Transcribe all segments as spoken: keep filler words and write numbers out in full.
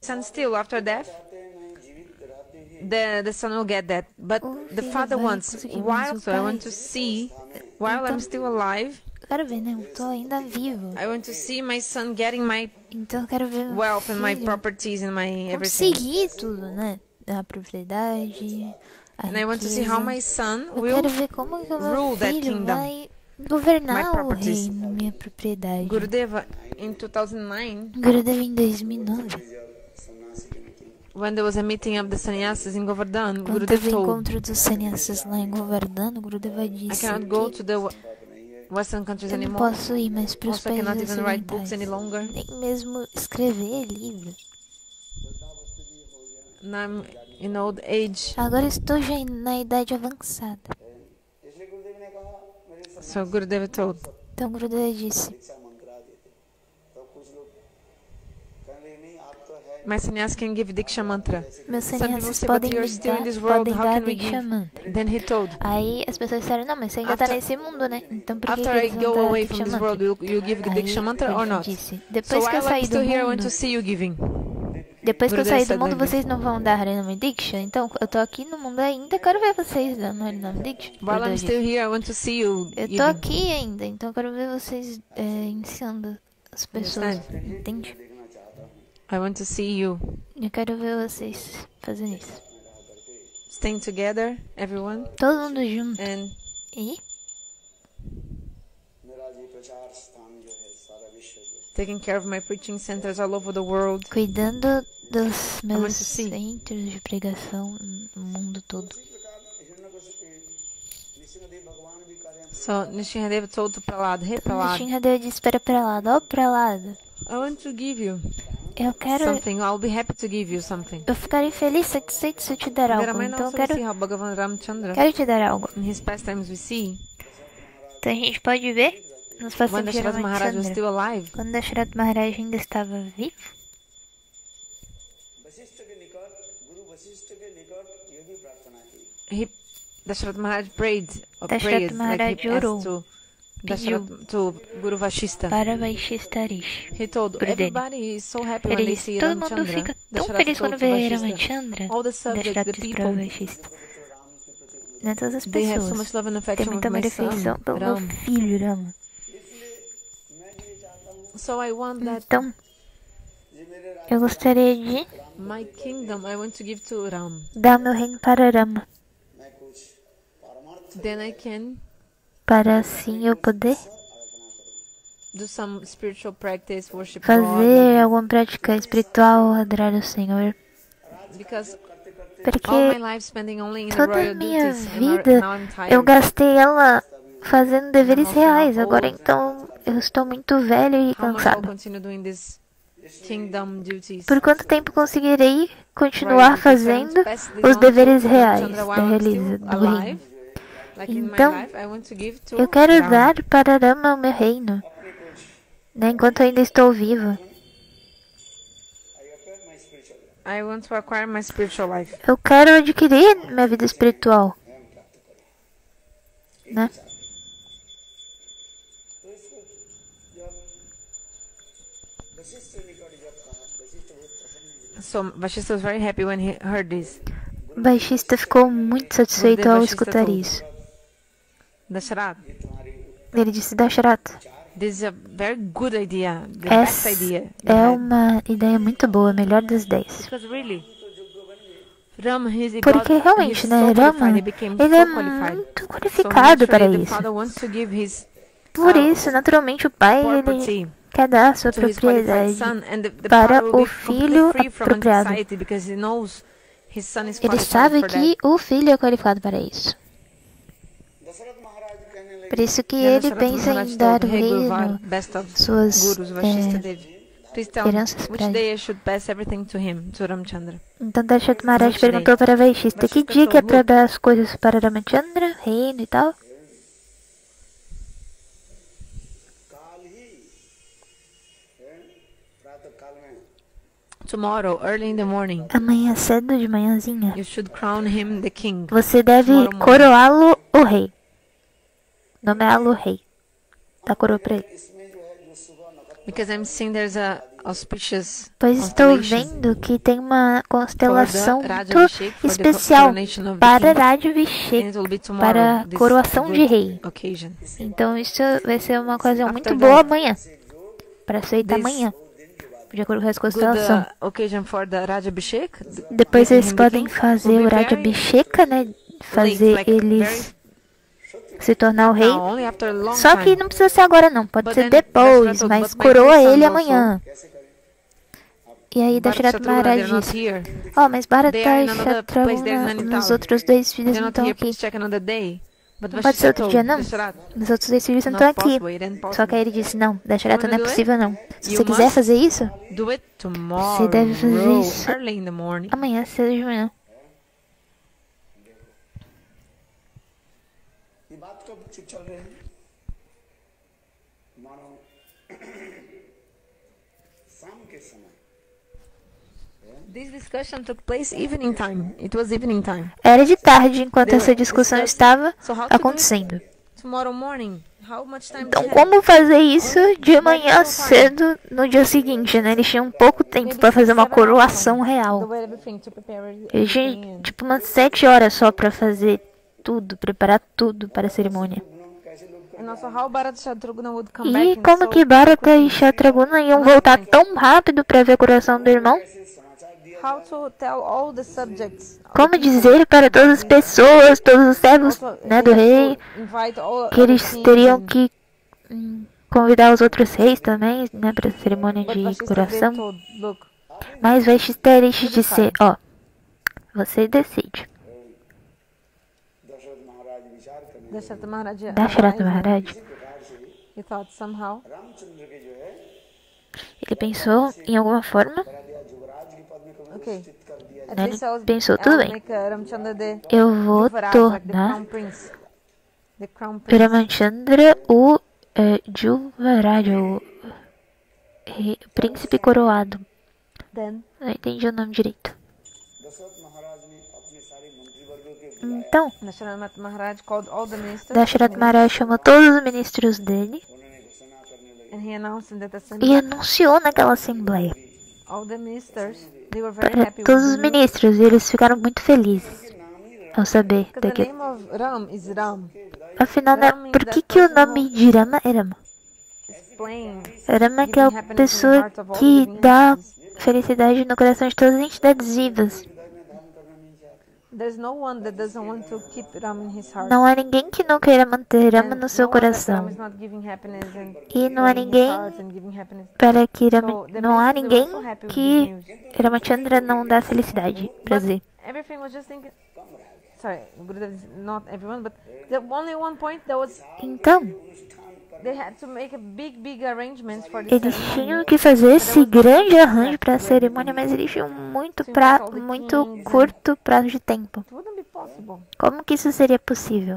son still after death, the the son will get that. But O the filho father vai wants, conseguir, mas while o so I pai- want to see, while Então- I'm still alive, Eu quero ver, né? Eu tô ainda vivo. I want to see my son getting my Então eu quero ver o wealth and my filho properties and my everything. conseguir tudo, né? A propriedade, a And I want to see how riqueza. my son Eu will quero ver como que o meu rule that filho kingdom, vai governar my o properties. reino, minha propriedade. Gurudeva in two thousand nine, Gurudeva em dois mil e nove, when there was a meeting of the sannyasis in Govardhan, quando Gurudeva teve o told, encontro dos sannyasas lá em Govardhana, Gurudeva I disse cannot go que to the Western countries eu não anymore. posso ir mais para os Also, I países cannot even write books any ocidentais, longer. nem mesmo escrever livros. And I'm in old age. Agora estou já na idade avançada. So Gurudeva told, Então Gurudeva disse, my sannyas can give Diksha mantra. meus Some people sannyasas say, but podem you're me still dar, in this world, podem how dar can we Diksha give? Mantra. Then he told, Aí as pessoas disseram, não, mas você ainda tá After- nesse mundo, né? Então por que, after que I eles vão go dar away from Diksha this Mantra? world, you, you give the Diksha Aí mantra or ele not? disse, So depois que eu while I'm sair do still here, I want to mundo, see you giving. depois que eu Gurudeva sair do said mundo, like this. vocês não vão dar Harinam Diksha? Então eu tô aqui no mundo ainda, quero ver vocês dando Harinam Diksha. While Gurudeva I'm disse. still here, I want to see you Eu tô giving. aqui ainda, então eu quero ver vocês é, ensinando as pessoas, entende? I want to see you Eu quero ver vocês fazendo isso. staying together, everyone, Todo mundo junto. and E taking care of my preaching centers all over the world. cuidando dos want meus to see. centros de pregação no mundo todo. So Nishingadeva told to Prahlad, hey Prahlad, Nishingadeva disse para Pralada, ó Pralada, I want to give you eu quero, something. I'll be happy to give you something. eu ficarei feliz, satisfeito se eu te der There algo. I Então eu also see quero, how Bhagavan Ramchandra, quero te dar algo. in his pastimes we see, Então a gente pode ver nos when passagens de Dasharatha Maharaj was Ramachandra, still alive, quando Dasharatha Maharaj ainda estava vivo, he, Dasharatha Maharaj prayed, or Dasharatha prayed, like Maharaj he orou, asked to, Dasharatha, to Guru Vashista. para Vaishishtarish. He told Guru dele. everybody is so happy when Ele they disse, see todo mundo Ramchandra. fica tão Dasharatha feliz told quando to vê Vashista, Ramachandra. all the subjects, Dasharatha the disse para people, Vaishista. Né, todas as they have so pessoas much love and têm affection muita with my afeição son, pelo meu Ram. filho, Rama. So I want that Então, eu gostaria de my kingdom I want to give to Ram. dar meu reino para Rama, Then I can para assim eu poder do some spiritual practice, worship God. fazer alguma prática espiritual, adorar o Senhor. Because Porque all my life spending only in the toda a royal minha duties, and vida now I'm eu tired. gastei ela fazendo deveres also reais. not Agora old. então eu estou muito velho e How much I'll cansado. continue doing this kingdom duties? Por quanto tempo conseguirei Right, continuar because I want fazendo to pass this os on deveres to reais Ramchandra da while I'm still realiza do alive. reino? Like in my Então, life, I want to give to eu quero Ram. dar para Rama o meu reino, né, enquanto ainda estou vivo. I want to acquire my spiritual life. Eu quero adquirir minha vida espiritual, né? So Vashista was very happy when he heard this. Baixista ficou muito satisfeito ao Baixista escutar told. isso. Dasharat, Ele disse, Dasharatha, this is a very good idea, the best essa idea. you é had. uma ideia muito boa, a melhor das dez. Because really, Ram, he's, he Porque got, realmente, he's né, so Rama, qualified, he became ele é so qualified. muito So qualificado para naturally, the isso. father wants to give his Por uh, isso, naturalmente, o pai ele property quer dar a sua to his qualified propriedade. son, and the, the para father will o be filho completely free from apropriado. anxiety because he knows his son is Ele qualified sabe for que that. o filho é qualificado para isso. Por isso que Then ele Dasharatha pensa Maharaj em dar o told, "Hey, Guruvar, reino, best of suas gurus, Vashista é, Devi. Please tell me heranças which para day ele. I should pass everything to him, to Ramchandra." Então Dasharatha Maharaj Which perguntou day? para Vaishista, que Vaishista dia que é told, para "Look." dar as coisas para Ramachandra, reino e tal? Tomorrow, early in the morning, Amanhã cedo de manhãzinha, you should crown him the king. você deve Tomorrow morning. coroá-lo o rei. Nomeá-lo rei. Dá coroa para ele. Because I'm seeing there's a auspicious Pois estou constellation vendo que tem uma for constelação the muito Rajabhishek, for the especial coronation of the para king. Raja And Abhishek, it will be tomorrow, para this coroação de good rei. occasion. Então isso vai ser uma ocasião muito After boa that, amanhã, para aceitar this amanhã, de acordo com a Good constelação. uh, occasion for the Rajabhishek. Depois making eles him the podem king, fazer will o be Raja very Abhishek, né? late, Fazer like eles very se tornar o rei. now, only after a long Só que time. não precisa ser agora não, pode But ser then depois, Dashrath, mas but my coroa two ele sons amanhã. E aí Bharat Dashrath Shatrugna, Maharaj they're not disse, here. ó, mas Bharata They are e in another place, they're in Shatrugna, meus Nainital. outros dois filhos They're não not estão here, aqui. please check another day. But Não pode ser Vashishta outro dia told não. Dashrath, Meus outros dois filhos não not estão aqui. possible, it ain't Só que possible. aí ele disse, não, Dashrath You não é wanna do it? possível não. Se You você quiser must fazer isso, Do it tomorrow, você deve fazer isso early in the morning. amanhã, cedo de manhã. ये बात कब से चल रही है मानो शाम के समय This discussion took place evening time. It was evening time. Era de tarde enquanto They essa were discussão discussing. estava So how to do it acontecendo. tomorrow morning? How much time do Então you have? como fazer isso de manhã cedo no dia seguinte, né? Eles tinham pouco tempo Maybe para fazer uma seven hours coroação The real. way everything to prepare Eles everything tinham and- tipo umas sete horas só para fazer tudo, preparar tudo para a cerimônia. And also how Bharat Shatrugna would come back E in como so que Bharata e Shatrugna iam voltar tão rápido para ver a coroação do irmão? How to tell all the subjects. Como dizer para todas as pessoas, todos os servos, Also, né, they do have rei, to invite all que other eles kings teriam and- que hum, convidar os outros reis também, né, para a cerimônia But de Vashishta coroação? they told, look, Mas Vashishta eles disse, ó, você decide. Dasharath महाराज विचार करने Dashrath Maharaj Dashrath advised him. Maharaj, He thought somehow Ramchandra के जो है ele pensou em alguma forma, करा दिया युवराज के पद में कभी Okay. निश्चित कर दिया At Né, least I'll, pensou, I'll tudo bem. make uh, Ramchandra the eu vou Yuvaraj, like the tornar crown prince. The crown prince. Ramachandra o é, Juvaraj, o rei- príncipe coroado. Then Não entendi o nome direito. Dasharath महाराज ने अपने सारे मंत्रिवर्गों के बुलाया Então, Dashrath Maharaj called all the ministers Dashrath Maharaj chamou todos os ministros dele उन्होंने घोषणा करने लगे and he announced that the e assembly, anunciou naquela assembleia all the ministers, they were very para happy with todos os the news. ministros e eles ficaram muito felizes ao saber Because the daquilo. name of Ram is Ram. Afinal, né, por que, que o nome de Rama é Rama? It's plain. Rama que é a pessoa que dá felicidade no coração de todas as entidades vivas. There's no one that doesn't want to keep Ram in his heart. Não há ninguém que não queira manter Rama And no seu no one that Ram coração. is not giving happiness and E não há filling his ninguém heart and giving happiness. para que So Rama, the não há ministers ninguém were so happy with que this news. Ramachandra não dá felicidade, prazer. Everything was just thinking. Sorry, Gurudev is not everyone, but the only one point that was Então, they had to make a big, big arrangements for this eles ceremony. tinham que fazer esse grande arranjo para a cerimônia, mas eles tinham muito, pra, muito curto prazo de tempo. It wouldn't be possible. Como que isso seria possível?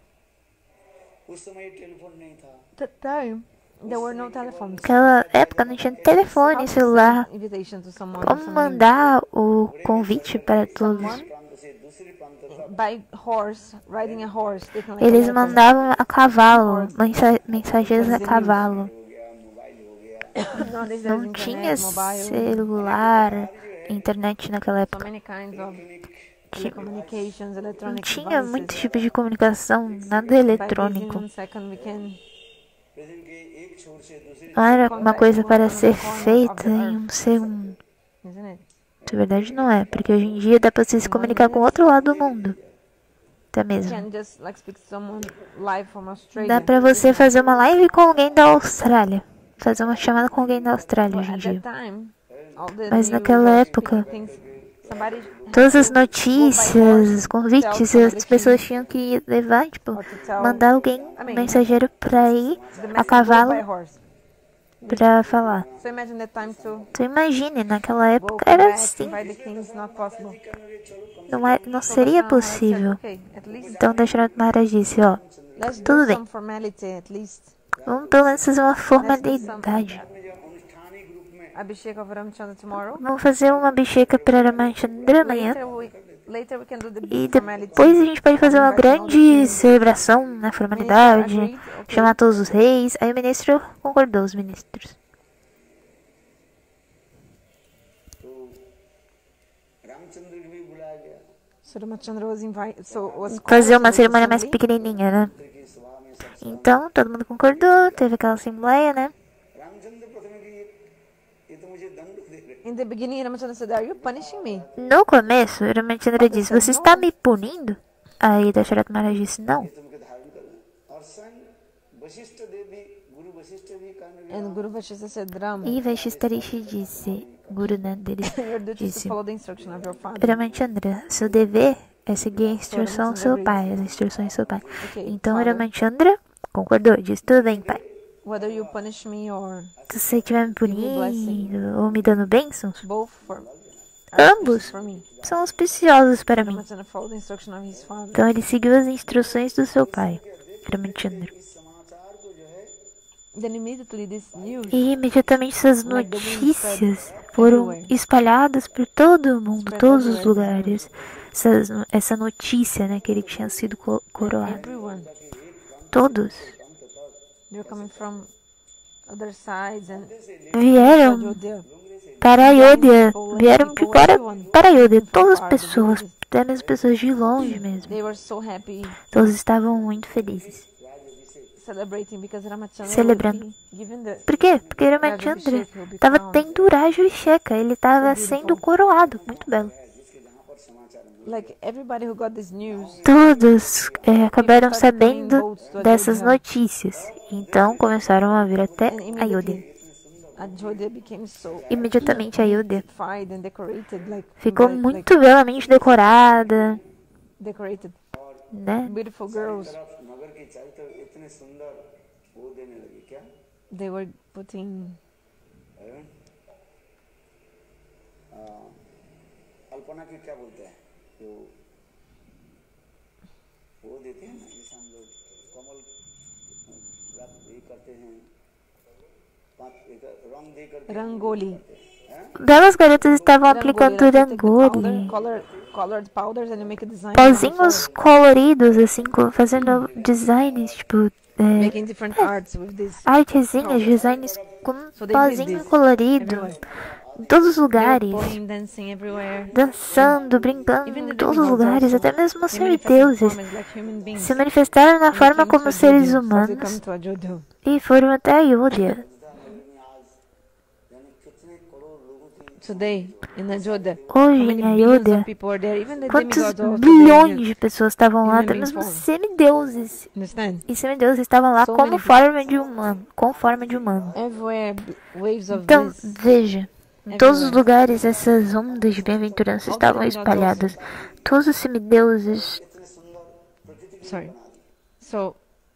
उस समय टेलीफोन नहीं था That time there were no telephones. Naquela época não tinha telefone, celular. Invitation to someone. or Como something. mandar o convite para todos? प्रांत से दूसरे प्रांत तक By horse, riding a horse. They can like Eles a letter. mandavam a cavalo, mensa- mensageiros a cavalo. हो गया मोबाइल हो गया Nowadays there's Não internet, tinha mobile, celular, internet naquela so época. many kinds of telecommunications, Não electronic tinha devices. muito tipo de comunicação, nada By this in eletrônico. one second we can present के एक छोर से दूसरे Não era uma coisa para ser feita em um segundo. isn't it? Na verdade não é, porque hoje em dia dá para você se comunicar com o outro lado do mundo. Até You mesmo. can just like speak to someone live from Australia. Dá pra você fazer uma live com alguém da Austrália. Fazer uma chamada com alguém da Austrália But hoje em at dia. that time, all the Mas news naquela or época, speaking things, somebody had Todas as to notícias, os convites, as pessoas tinham que levar, tipo, or to tell mandar alguém, um mensageiro pra ir the a message cavalo by horse. pra falar. So imagine that time to Então imagine, naquela go época come era back, assim. invite the kings, not possible. Não, é, não So seria Dashrath Maharaj said, possível. okay, at least Então Dashrath Maharaj disse, ó, let's tudo do bem. some formality at least. Vamos pelo menos fazer uma formalidade. अनुष्ठानी group में Abhishek of Ramchandra tomorrow. Vamos fazer uma bicheca para Ramachandra amanhã. Later we, later we can do the E big formality. depois a gente pode fazer uma Inviting all the grande kings. celebração na Minister formalidade, agreed, okay. chamar todos os reis. Aí o ministro concordou, os ministros. Ramchandra को भी बुलाया गया So Ramachandra was invited. So was Fazer called uma to this cerimônia mais assembly. pequenininha, né? कि सभा में सब Então, todo mundo concordou, teve aquela assembleia, né? Ramchandra प्रथम की ये, ये तो मुझे दंड दे रहे In the beginning, Ramachandra said, "Are you punishing me?" No começo, Ramachandra disse, você está me punindo? Aí Dasharatha Maharaj disse, não. ये तुमको धारण करना और स्वयं वशिष्ठ देव भी गुरु वशिष्ठ भी कहने And Guru Vashista said, "Ram, E Vashistarishi disse, Guru Nandiri your duty is to disse, follow the instruction of your father." Ramachandra, seu dever é seguir a instrução do seu pai, as instruções do seu pai. Okay, Então father, Ramachandra concordou, disse, tudo bem, pai. whether you punish me or Se você estiver me punindo ou me dando bênçãos, both for are ambos auspicious for me. são auspiciosos para mim. Ramachandra followed the instruction of his father. Então ele seguiu as instruções do seu pai, Ramachandra. Then immediately this news E imediatamente essas notícias foram espalhadas por todo o mundo, todos os lugares. Essas, essa notícia, né, que ele tinha sido co- coroado. everyone, Todos they're coming from other sides and vieram Ajodhya. para Ayodhya, vieram de fora para Ayodhya, todas as pessoas, até mesmo pessoas de longe mesmo. They were so happy Todos estavam muito felizes. celebrating because Ramachandra Celebrando. would be given the Por quê? Porque Ramachandra estava tendo Rajabhisheka, ele estava sendo coroado, muito belo. like everybody who got this news. Todos é, acabaram sabendo dessas notícias, então começaram a vir até And Ayodhya. immediately Ajodhya became so Imediatamente Ayodhya beautified and decorated like ficou like- muito belamente decorada, decorated né? beautiful girls. तरफ नगर की चारों तरफ इतने सुंदर वो देने लगी क्या They were putting है? आ, अल्पना की क्या बोलते हैं जो वो देते हैं ना जैसे हम लोग कमल रात ये करते हैं पाँच एक रंग दे करके rangoli. Belas garotas estavam Rangoli, aplicando like you take the powder, rangoli, color, colored powders and you make a design on the pozinhos floor. coloridos, assim, co- fazendo designs, tipo, é, Making different arts with this. artezinhas, designs com So they did pozinho this colorido, everywhere. em todos os They were lugares, playing, dancing everywhere. dançando, brincando Even the em todos os demigods lugares, also. até mesmo os They manifested semideuses forms like human beings. se manifestaram na And they forma came como to seres Ajodhya. So they humanos come to Ajodhya. e foram até Ayodhya. यानी कितने करोड़ लोगों की Today in Ajodhya, Hoje how em many billions Ayodhya, of people are there? Even the quantos demigods also. bilhões They, de pessoas estavam lá, human até beings mesmo form. semideuses. understand? E semideuses estavam lá So como many forma de humano, com forma de humano. Everywhere, b- waves of Então, bliss. veja, em todos os Everywhere. lugares essas ondas de bem-aventurança estavam espalhadas. Todos os semideuses, Sorry. So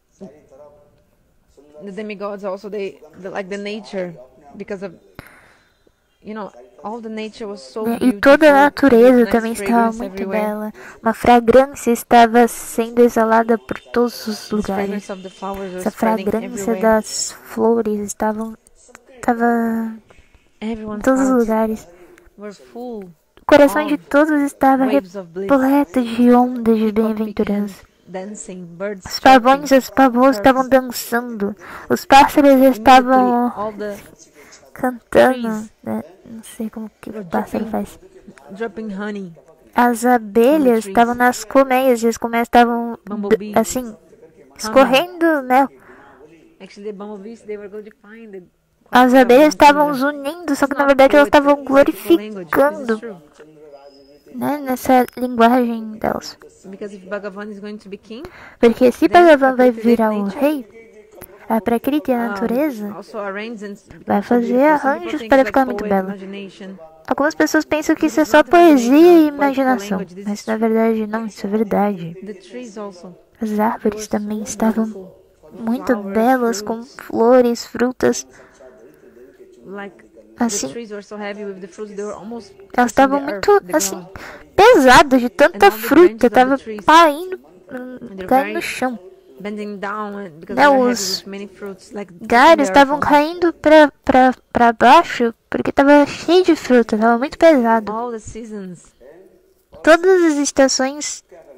the demigods also they, the, like the nature because of you know all the nature was so né, e beautiful. toda a natureza nice também estava fragrance muito everywhere. bela. Uma fragrância estava sendo exalada por todos os This lugares. fragrance of the flowers was Essa spreading fragrância everywhere. das flores estavam estava em Everyone's todos os hearts lugares. were full. O coração de todos estava Waves of bliss. repleto de ondas de People bem-aventurança. began dancing, birds Os pavões e os pavôs estavam dançando. Os pássaros estavam all the cantando, né? Não sei como que o pássaro faz. dropping honey. As abelhas estavam nas colmeias e as colmeias estavam Bumblebees. assim escorrendo mel. Actually, the bumblebees they were going to find the As abelhas estavam os unindo, só que na verdade elas estavam glorificando, né, nessa linguagem delas. Because if Bhagavan is going to be king, Porque se Bhagavan vai virar o rei, a Prakriti, a natureza, also arrangements vai fazer arranjos para ficar muito bela. Imagination. Algumas pessoas pensam que isso é só poesia e imaginação, mas na verdade não, isso é verdade. The trees also. As árvores também estavam muito belas, com flores, frutas. Like Assim, the trees were so heavy with the fruits, they were almost elas touching estavam the muito, earth, the assim, ground. pesadas de tanta fruta, tava caindo, hum, caindo no chão. Bending down and- because Né, they were os heavy with many fruits, like touching the galhos earth estavam also. caindo pra, pra, pra baixo porque tava cheio de fruta, tava muito pesado. All the seasons, Todas as estações,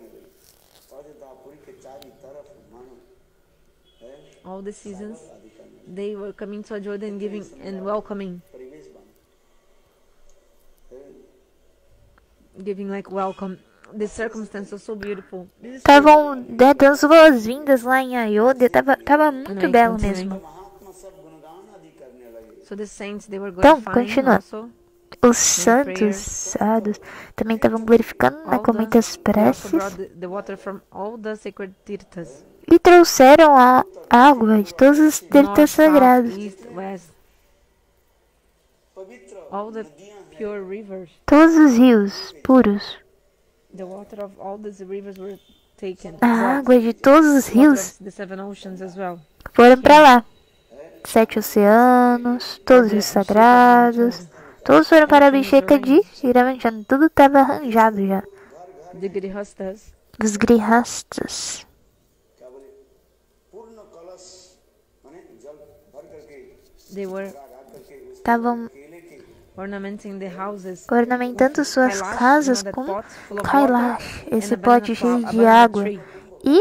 all the seasons, they were coming to Ajodhya and giving and welcoming. giving like welcome. The circumstance was so beautiful. This is Estavam né, dando as boas-vindas lá em Ayodhya. Tava, tava muito Aí, belo continuem. mesmo. महात्मा सब गुणगान आदि करने लगे। so the saints they were Então, glorifying continua. also. Os santos sábios também estavam glorificando né, All com the- muitas they also preces. brought the, the water from all the sacred tirthas. E trouxeram a água de todos os North, tirthas south, sagrados. east, west. पवित्र All the pure rivers. Todos os rios puros. The water of all these rivers were taken. A brought. água de todos os Water rios of the seven oceans as well. foram para lá. Sete oceanos, todos os sagrados. Todos foram para a Abhisheka de Iravanchana. Tudo estava arranjado já. The grihastas, Os grihastas. क्या बोले पूर्ण कलश माने जल भर करके they were लगा करके उस Estavam केले के ornamenting the houses. ornamentando suas Kailash, casas you know, that com pot full of Kailash, water, esse and a banana pote fla- cheio a de banana água. tree. E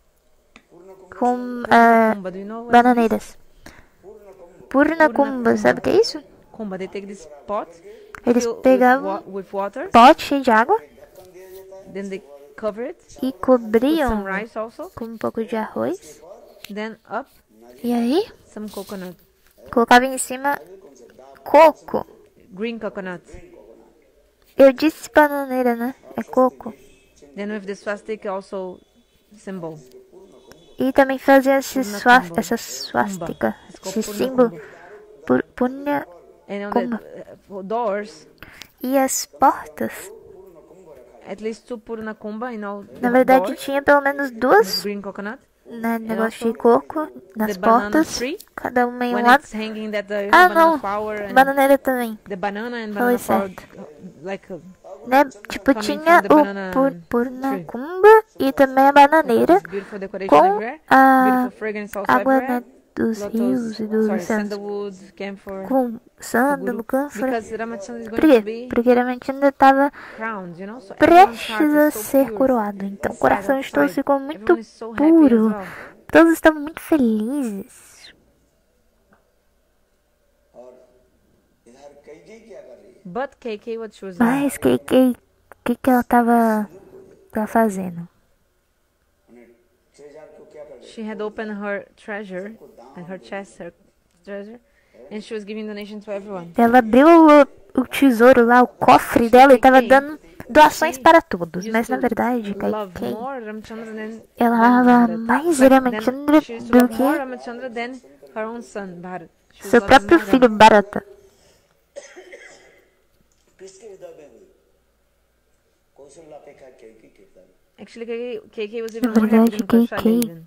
com ah, Kumba, do you know what bananeiras. Purna Kumbha, sabe o que é isso? Kumba, they take this pot, Eles fill with, pegavam wa- with water, pote cheio de água then they cover it, e put cobriam some rice also, com um pouco de arroz. then up E aí, some coconut, colocava em cima coco. green coconut. Eu disse bananeira, né? É coco. Then with the swastika also symbol. E também fazia esse Purna swa- Kumbha. essa swastika, It's called esse Purna símbolo. Kumbha. Pur- Punya. And on Kumbha. the uh, doors, E as portas, at least two Purna Kumbha in all na the verdade, doors, tinha pelo menos with duas, green coconut. né, negócio de coco nas The banana portas, tree, cada uma em um when lado. it's hanging that the Ah, banana não, flower and bananeira também, the banana and Falei banana flower, certo. like uh, né? Tipo, Coming tinha from the o banana pur, tree. Purnacumba e também a bananeira this beautiful decoration com everywhere, a beautiful fragrance also água, everywhere. né, dos rios e dos sorry, oceanos. sandalwood, camphor, Com sândalo, cânfora. because Ramachandra is Por going to quê? be Porque realmente ainda estava crowned, you know, so everyone's heart prestes a is so ser pure. coroado. Então o Inside, coração de todos outside. ficou muito Everyone is so happy as puro. well. Todos estavam muito felizes. और इधर कई कई क्या कर रही है But K K, what she was doing? Mas que que que que ela tava tava fazendo? उन्हें treasure को क्या कर रही She had opened her treasure, like her chest, her treasure, and she was giving donation to everyone. Ela abriu o, o tesouro lá, o cofre dela, e tava dando doações para todos. Used Mas na to verdade, love Kaikei, more Ramachandra than ela than amava Bharat. mais But Ramachandra then she used to do love more que Ramachandra than her own son Bharat. She was seu loving próprio more than- filho Bharata. किसके हृदय में हुई कौशल्या अपेक्षा कई की कीर्तन Actually, K K, K K was even Na more happy verdade, than Kaushalya K K even.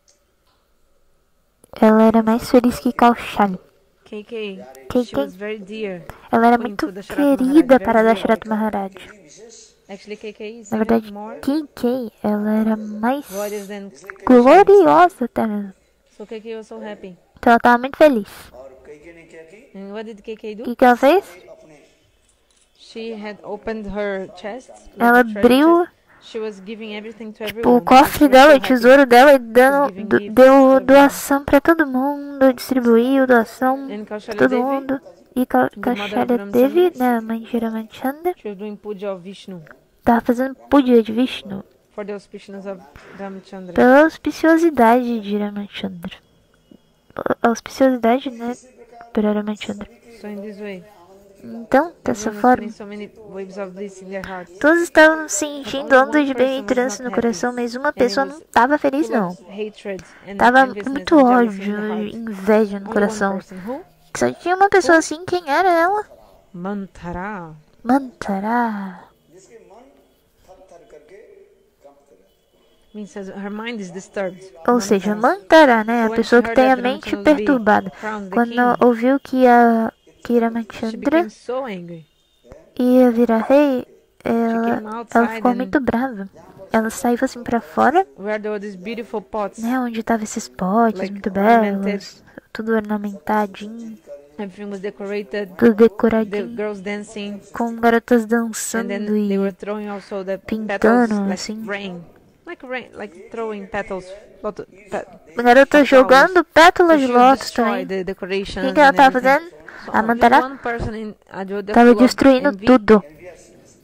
Ela era mais feliz que Kaushali. K K, K she K, was very dear. ela era Queen muito to Dasharatha querida Maharaj, para very Dasharatha Maharaj. Actually, K K is Na even verdade, more K K, ela era mais glorious than. gloriosa até mesmo. So K K was so happy. Então ela tava muito feliz. और कई के ने क्या की And what did K K O do? que, que ela fez? अपने She had opened her chest. like Ela the treasure abriu chest. She was giving everything to o everyone. because cofre she was dela, so o happy. tesouro dela, e dando, giving do- gifts deu to everyone. doação pra todo mundo, distribuiu doação And pra Kaushalya todo Devi, mundo. E Ka- the mother of Kaushalya Ramchandra, Devi, né, a mãe de Ramachandra, she was doing puja of Vishnu tava fazendo puja de Vishnu, for the auspiciousness of Ramchandra. pela auspiciosidade de Ramachandra. A auspiciosidade, né, para Ramachandra. So in this way, Então, dessa everyone was forma, feeling so many waves of bliss in their hearts. todos estavam sentindo ondas de bem-aventurança no coração, mas uma pessoa não estava feliz, Full não. of hatred and Tava enviousness muito and jealousy in the ódio heart. e inveja no Only coração. one person. Who? Só tinha uma pessoa assim, quem era ela? Mantara. Mantara. जिसके मन थर थर करके कंपते रहते Means as her mind is disturbed. Ou seja, Mantara. Mantara, né? A When pessoa she que heard tem a that mente Ramchandra would be perturbada. crowned the Quando king, ouviu que a que she Ramachandra became so angry. ia virar rei, She ela, came ela outside ficou and muito brava. Ela saiu assim pra fora, where there were these beautiful pots. né? Onde tava esses potes Like muito ornamented. belos, tudo ornamentadinho, Everything was decorated. tudo The decoradinho, girls dancing. com garotas And then dançando they e were throwing also the pintando, petals like assim. rain. Like rain, like throwing petals. Lot of pe- garotas flowers. jogando So pétalas de she would lótus destroy também. the O decorations que, que ela and tava everything. fazendo? So A only Mantara one person in Ayodhya tava full of destruindo envy tudo.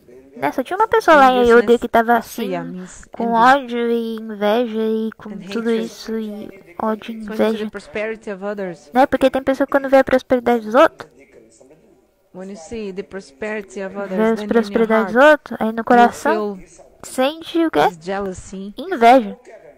né? Só tinha uma pessoa lá em Ayodhya que tava assim, Asya means com envy. ódio e inveja e com And tudo hatred. isso e ódio e It's when you see the inveja, prosperity of others. né? Porque tem pessoa que quando vê a prosperidade dos outros, When you see the prosperity of others, vê a then in your prosperidade dos heart, outros, aí no you coração feel sente o quê? this jealousy. Inveja.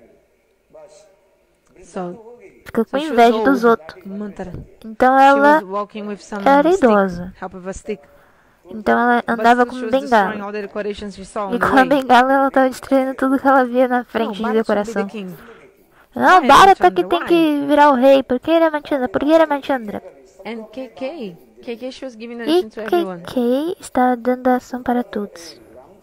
So, Fica com so she was inveja dos old, outros. Mantra. Então She ela was walking with some era stick, idosa. help with a stick. Então ela But andava still com she was destroying bengala. all the decorations she saw E on the com a way. bengala ela tava destruindo tudo que ela via na No, frente de Bharat should be the decoração. king. Não, Why, Bharata que Ramchandra? tem Why? que virar o rei. Por que Ramachandra? Por que Ramachandra? And K K, K K, she was giving E attention to everyone. K K está dando ação para todos.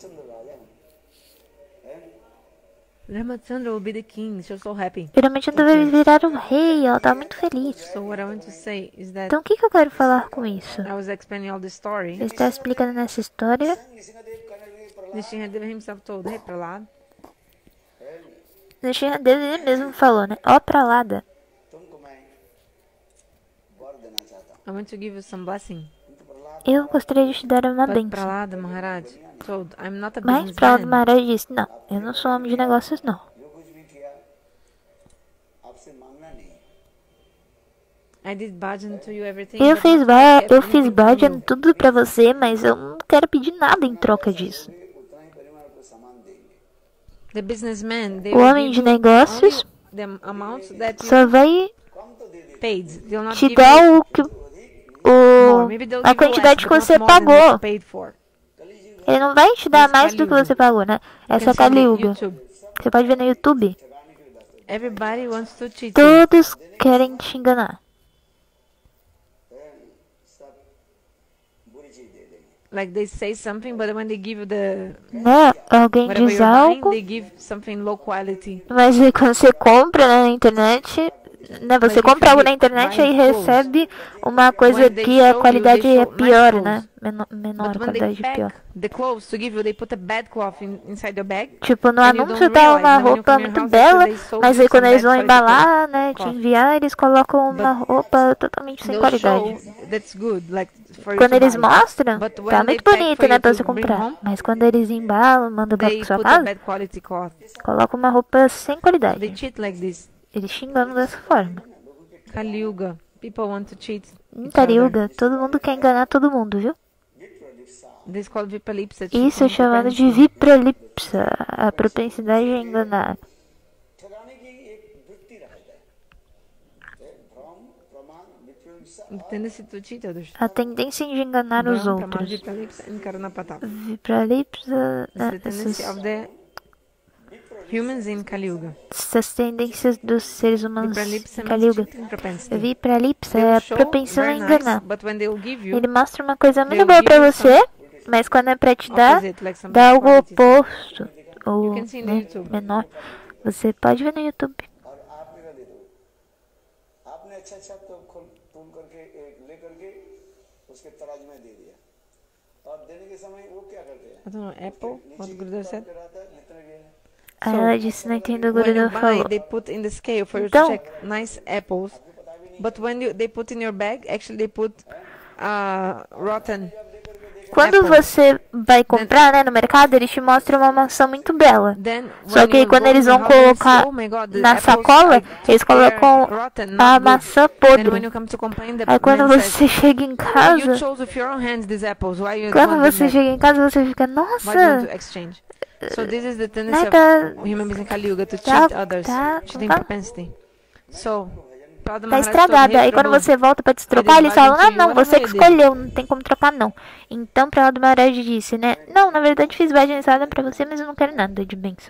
Ramachandra will be the king. She was so happy. E Ramachandra vai virar o rei. Ela tá muito feliz. So what I want to say is that Então o que, que eu quero falar com isso? I was explaining all the story. Ele está explicando nessa história. Nishingadeva himself told, hey Prahlad, Nishingadeva ele mesmo falou, né? Ó Pralada, तुमको मैं वर देना चाहता हूँ I want to give you some blessing. eu gostaria de te dar uma But bênção. Prahlad Maharaj told, I'm not a Mas Pralada businessman. Maharaj disse, não, eu não sou homem de negócios, não. जो कुछ भी किया आपसे मांगना नहीं I did bhajan to you everything. Eu but fiz, not ba to eu get fiz anything from bhajan you. tudo pra você, mas eu não quero pedir nada em troca disso. उतना ही परिमाण को सामान देंगे The businessmen, they O will homem give de you negócios only the amounts that you só vai paid. They'll not te give dar you o que more. o Maybe they'll a give you less, quantidade que but not você more than what pagou. you paid for. Ele não vai te dar Mas mais do que Kali você pagou, né? You Essa é a can see on Kali Yuga. YouTube. Você pode ver no YouTube. Everybody wants to cheat you. Todos querem te enganar. सब बुरी चीज दे देंगे Like they say something, but when they give you the Né? Alguém whatever diz you're buying, algo, they give something low quality. mas aí quando você compra né, na internet, né? Você Like if compra you algo get- na internet buy e clothes. recebe uma coisa When they que a show you, qualidade they é show nice pior, clothes. né? Menor, menor a But when they qualidade pack pior. the clothes to give you, they put a bad cloth in, inside your bag. Tipo, no And you anúncio don't tá realize uma that when you roupa come in your muito house, bela, they sold mas you aí quando some eles bad vão quality embalar, né, te cloth. enviar, eles colocam uma roupa totalmente sem They'll qualidade. show that's good, like for you Quando to eles buy. mostram, But when tá they muito pack bonito, for né, you pra to você bring comprar. home, Mas quando eles embalam, mandam pra They sua put a casa, bad quality cloth. colocam uma roupa sem They qualidade. cheat like this. Eles xingando dessa forma. Kali Yuga. People want to cheat Em each other. Kariuga, todo mundo quer enganar todo mundo, viu? This is called Vipalipsa. Isso é cheating chamado de propensity. viprolipsa, a propensidade a enganar. ठगाने की एक वृत्ति रहता है भ्रम प्रमाण विपरीत The tendency to cheat others. A tendência de enganar os Brahm, Pramad, outros. Vipalipsa, and Karnapata. Viprolipsa, It's the né, tendency essas, of the humans in Kali Yuga. essas tendências dos seres humanos Vipralipsa em means Kaliuga. cheating propensity. Viprolipsa é They'll a show propensão a very nice, enganar. but when they'll give you Ele mostra uma coisa muito they'll boa give pra you você, mas quando é pra te dar, opposite, like some dá bad algo qualities. oposto. Ou You can see no né, YouTube. menor. Você pode ver no YouTube. और आपने का दे दो आपने अच्छा अच्छा तो खोल तोल करके एक ले करके उसके तराजू में दे दिया और देने के समय वो क्या करते हैं I don't know, Apple, what Gurudev said. कराता है जितने गए हैं Aí ela disse, não entendo o que o When you Gurudev buy, falou. they put in the scale for you Então- to check nice apples. But when you they put in your bag, actually they put uh, rotten. Quando Apple. você vai comprar, né, no mercado, eles te mostram uma maçã muito bela. Then Só when que you quando go eles in vão the house, you colocar see, oh my God, the na apples sacola, I took, eles they are colocam rotten, not a good. maçã Then when podre. you come to complain, the Aí quando man você says, chega em you casa, chose with your own hands these apples. Why you quando want them você back? chega em casa, você fica, Why do you want nossa, to exchange? So this is the tendency né, tá, of human beings in Kali Yuga to tá, cheat others, tá, cheating tá, propensity. So, Prabhupada tá Maharaj told, estragada. "Hey, Aí quando Prabhu, você volta pra te trocar, did eles falam, bhajan ah, to you, não, whatever você que you did." escolheu, não tem como trocar não. Então Prabhupada Maharaj disse, né, não, na verdade fiz bhajanizada pra você, mas eu não quero nada de bênção.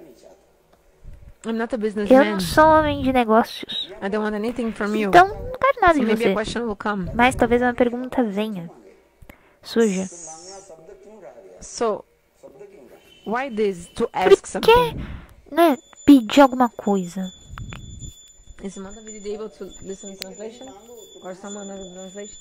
I'm not a Eu businessman. não sou homem de negócios. I don't want anything from you. Então, não quero nada So de maybe a você. question will come. Mas talvez uma pergunta venha. Suja. So, why this to Por ask something? que, né, pedir alguma coisa? Is Samantha Vidya able to listen to translation? Or someone other translation?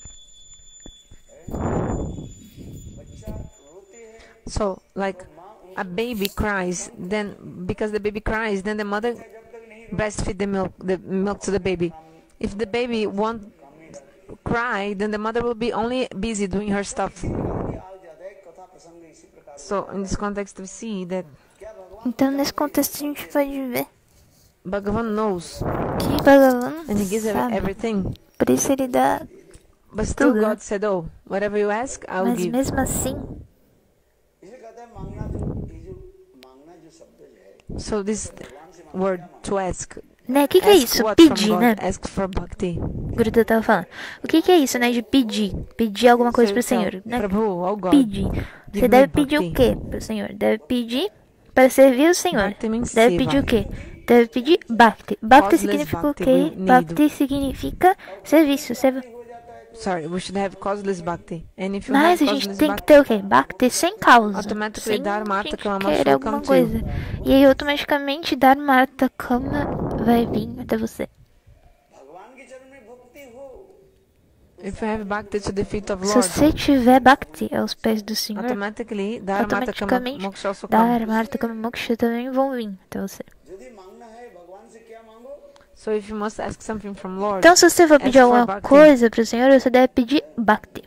So, like, a baby cries, then, because the baby cries, then the mother breastfeed the milk, the milk to the baby. If the baby won't cry, then the mother will be only busy doing her stuff. आज ज्यादा कथा प्रसंग इसी प्रकार So in this context, we see that Então, nesse contexto, a gente pode ver Bhagavan knows, que Bhagavan and he gives ev- sabe. everything. Por isso ele dá, But still, Tudo. God said, "Oh, whatever you ask, I will mas give." mesmo assim, इसलिए कहता है मांगना जो ये जो मांगना जो शब्द जो है So this word to ask, né? O que, que é ask isso? what from Pedir, God? né? Ask for bhakti. O Gurudev tava falando. O que, que é isso, né? De pedir. Pedir alguma coisa So pro you tell Senhor, né? Prabhu, oh God, Pedir. give Você me deve pedir o bhakti. quê pro Senhor? Deve pedir para servir o Senhor. Bhakti means Deve seva. pedir o quê? Deve pedir Bhakti. Bhakti Causeless significa o bhakti, quê? we need. Bhakti significa serviço. Serv... Sorry, we should have causeless bhakti. And if you Mas have a gente causeless tem que bhakti, ter o quê? Bhakti sem causa. automatically Sem Dharma a Artha gente Kama querer will alguma come to you. coisa. E aí automaticamente Dharma Artha Kama vai vir até você. भगवान के चरण में भक्ति हो If you have bhakti to the feet of Se Lord, você tiver Bhakti aos pés do Senhor, automatically Dharma Artha Kama automaticamente moksha also come. Dharma Artha Kama Moksha também vão vir até você. यदि मांगना है भगवान से क्या मांगो So if you must ask something from Lord, Então, se você for pedir Ask for alguma Bhakti. coisa pro Senhor, você deve pedir Bhakti.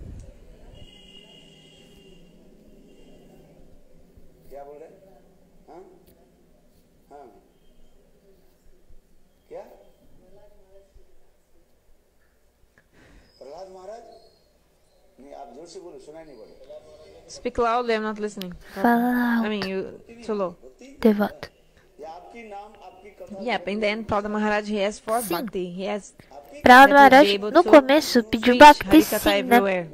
क्या बोल रहे हैं? हाँ हाँ क्या प्रहलाद महाराज नहीं आप जोर से बोलो सुनाई नहीं बोलो speak loudly, I'm not listening. Fala I mean, alto, you too low. devoto. या आपकी नाम आपकी कथा Yep, in the end, Prahlad Maharaj, he asked for Sim. bhakti. He asked Prahlad that we'll be Maharaj, able no to começo, pediu preach Bhakti Harikatha sim, né? everywhere.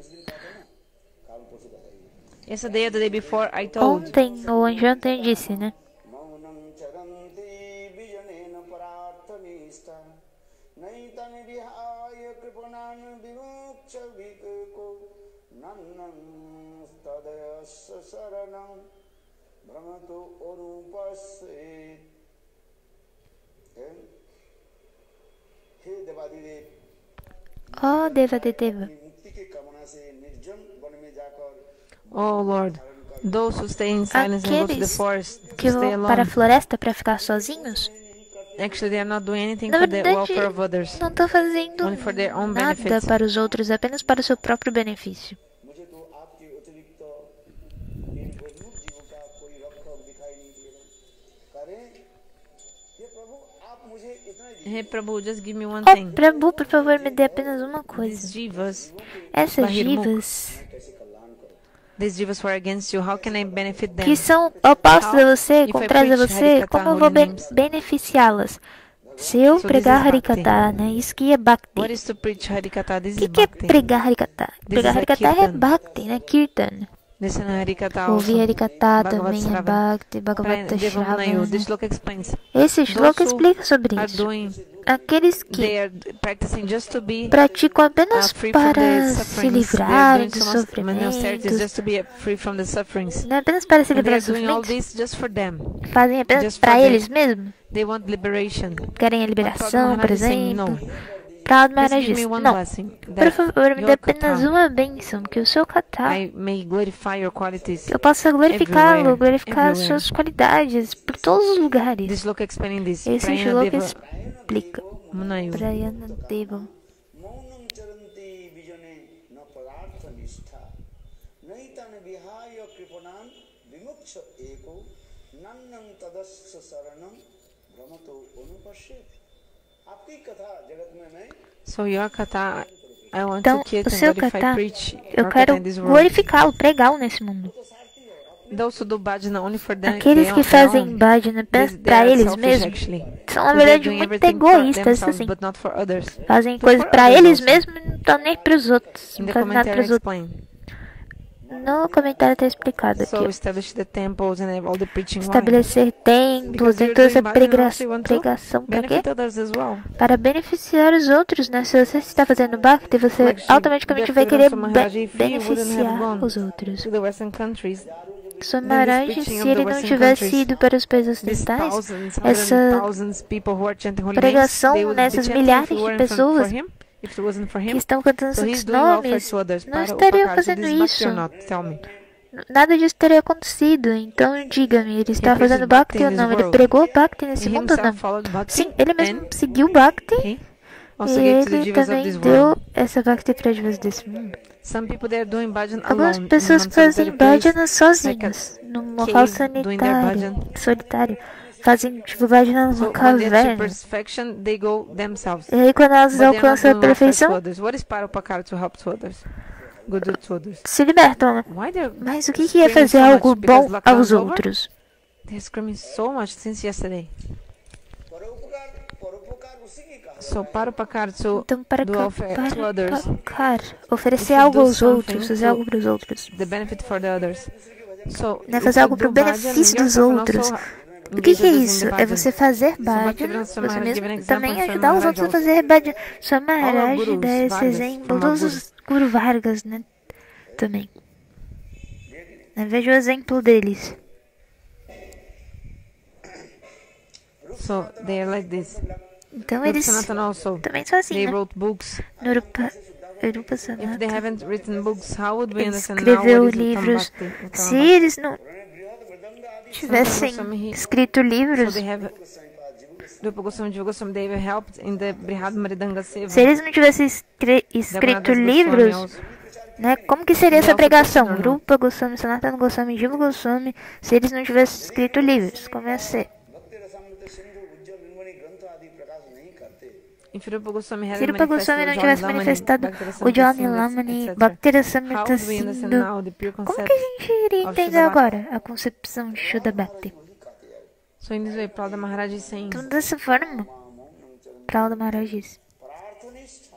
Yesterday or the day before, I told Ontem ou anteontem eu disse, né? मौनं चरन्ति विजनेन परार्थनिष्ठा नैतं विहाय कृपणान् विमुच्य विवेको नन्नं तदयस्य शरणं भ्रमतो अनुपश्येत् हे देवादिदेव Oh, Deva de Deva. मुक्ति की कामना से निर्जन वन में जाकर Oh Lord, those who stay in silence and go to the Aqueles forest que to stay vão para a alone, floresta para ficar sozinhos, actually they are not doing anything na for the verdade, welfare of others, não estão fazendo only for their own nada benefits. para os outros, apenas para o seu próprio benefício. मुझे तो आपके अतिरिक्त इन बदरूप जीवों का कोई रक्षक दिखाई नहीं दे रहा करें ये प्रभु आप मुझे इतना ही Hey Prabhu, just give me one Oh, thing. Prabhu, por favor, me dê apenas uma These coisa. jivas, Essas Bahirmukh. divas these jivas who are against you, how can I benefit them? que são opostas a você, If I contrárias a preach você, Harikatha, como eu vou holy be- names. beneficiá-las? Se eu So this pregar is Bhakti. Harikatha, né? Isso que é Bhakti. What is to preach Harikatha? This O que, is que é Bhakti. pregar Harikatha? Pregar is a Harikatha é Kirtan. Bhakti, né? Kirtan. Listen to Harikatha also. Ouvir Harikatha Bhagavad também é Shravan. Bhakti, Bhagavata Devamanayu, Shravan. this shloka explains. Esse shloka Those who explica sobre are isso. doing, Aqueles que they are practicing just to be praticam uh, apenas free from the para se sufferings. They are livrarem doing dos so much many austerities sofrimentos, just to be free from the sufferings. não é apenas para se And they livrar are dos doing all sofrimentos, this just for them. fazem apenas just for para them. eles mesmos. They want liberation. Querem a But liberação, Prahlad por Maharaj is saying exemplo. no. Prahlad Please Maharaj give me diz, one não, blessing por that favor, me dê your apenas katha, uma bênção, que o seu katha, I may glorify your qualities. eu possa glorificá-lo, everywhere, glorificar as everywhere. suas qualidades por todos os lugares. This shloka explaining this. Esse Prayana shloka Deva explica. Munayu. Prayana Deva. मौनं चरन्ति विजने न परार्थनिष्ठा नैतं विहाय कृपणान् विमुच्य एको नन्नं तदस्य शरणं भ्रमतो अनुपश्येत् आपकी कथा जगत में मैं So your katha, I want Então, to o kirtan, seu glorify, katha, preach eu your katha quero in this world. glorificá-lo, pregá-lo nesse mundo. Those who do bhajana only for them, Aqueles their que own- fazem their own, bhajana apenas they, they para are eles selfish mesmos, actually. são na So they're verdade doing muito everything for egoístas, themselves, assim. but not for others. Fazem But coisas for para others eles also. mesmos e não estão nem para os outros. In Não the fazem nada para commentary os outros. explain. No comentário está explicado So aqui. establish the temples and all the preaching. Why? Estabelecer templos Because e you're toda essa doing bhajana, prega- also you want to pregação para quê? benefit others as well. Para beneficiar os outros, né? Se você está fazendo Bhakti, você Like Shri automaticamente vai querer Bhaktivedanta Maharaj, be- if he wouldn't have beneficiar gone os outros. to the Western countries, Somaraj, preaching se of ele the não Western tivesse countries, ido para os países these ocidentais, thousands, hundreds essa and thousands people who are chanting holy names, pregação they would be nessas chanting milhares if it de weren't for, pessoas for him, if it wasn't for que him. estão cantando So he's esses doing welfare nomes, to others. não Para estariam upakar. So fazendo this is bhakti isso. or not? Tell me. Nada disso teria acontecido. Então diga-me, ele está preached fazendo Bhakti Bhakti ou in não? this Ele world. pregou Bhakti He nesse mundo ou não? himself followed bhakti Sim, ele mesmo and seguiu Bhakti he also E gave to the ele jivas of também this deu world. essa bhakti para jivas desse mundo. Some people they are doing bhajan Algumas alone in pessoas one fazem solitary place, bhajana like sozinhas, a num local cave doing their sanitário, bhajan. solitário. Fazem tipo bhajana numa So when they achieve caverna. perfection, they go themselves. E aí quando elas But they are not alcançam a doing welfare to perfeição, others. What is Parupakara to help to others? Good deed to others. se libertam, né? Why they're Mas o que, que é screaming fazer so algo much? Because bom lockdown aos is over? outros? They're screaming so much since yesterday. परोपकार परोपकार उसी की कहा So Parupakara to Então, para, do ca- welfare to para others, pagar, oferecer If you algo do aos something outros, fazer to- algo para os outros. the benefit for the others. So Né, if fazer you algo do pro bhajan, benefício dos yourself and outros. also O que, engage que é others in isso? the É bhajan. você fazer So bhajan, Bhaktivedanta você Swami Maharaj give an mesmo example também and Swami ajudar os Maharaj outros a also. fazer bhajan. Swami All our Maharaj gurus, dá esse Vargas, exemplo, from our todos gurus. os Guru Vargas, né? Também. Eu vejo o exemplo deles. So they are like this. Então Rupa eles Sanatana also. também são assim, They né? wrote books. No Urupa, Urupa If they Sanata, haven't written books, how would we ele understand now escreveu what is Uttam livros. Bhakti? Uttama Se Bhakti? eles não tivessem escrito So livros, they have Rupa Goswami, Jiva Goswami, they have helped in the Brihad Maridanga Seva. se eles não tivessem escre- escrito Raghunadas Goswami livros, also. né? Como que seria essa Ele pregação? also questionou. Rupa Goswami, Sanatana Goswami, Jiva Goswami, se eles não tivessem escrito livros, como ia ser? भक्ति रसामृत सिंधु उज्जवल निर्मणि ग्रंथ आदि प्रकाश नहीं करते If Rupa Goswami Se hadn't Rupa manifested Goswami não Ujjvala tivesse Lamani, manifestado Bhakti o Jnana Rasamrita Lamani, Sindhu, Bhakti How Rasamrita would we understand Sindhu, now the pure como concept que a gente iria of entender Shuddha Bhakti? agora a concepção de Shuddha Bhakti? So in this way, Prahlada Maharaj is saying, Então, dessa forma, Prahlada Maharaj disse. प्रार्थनिष्ठा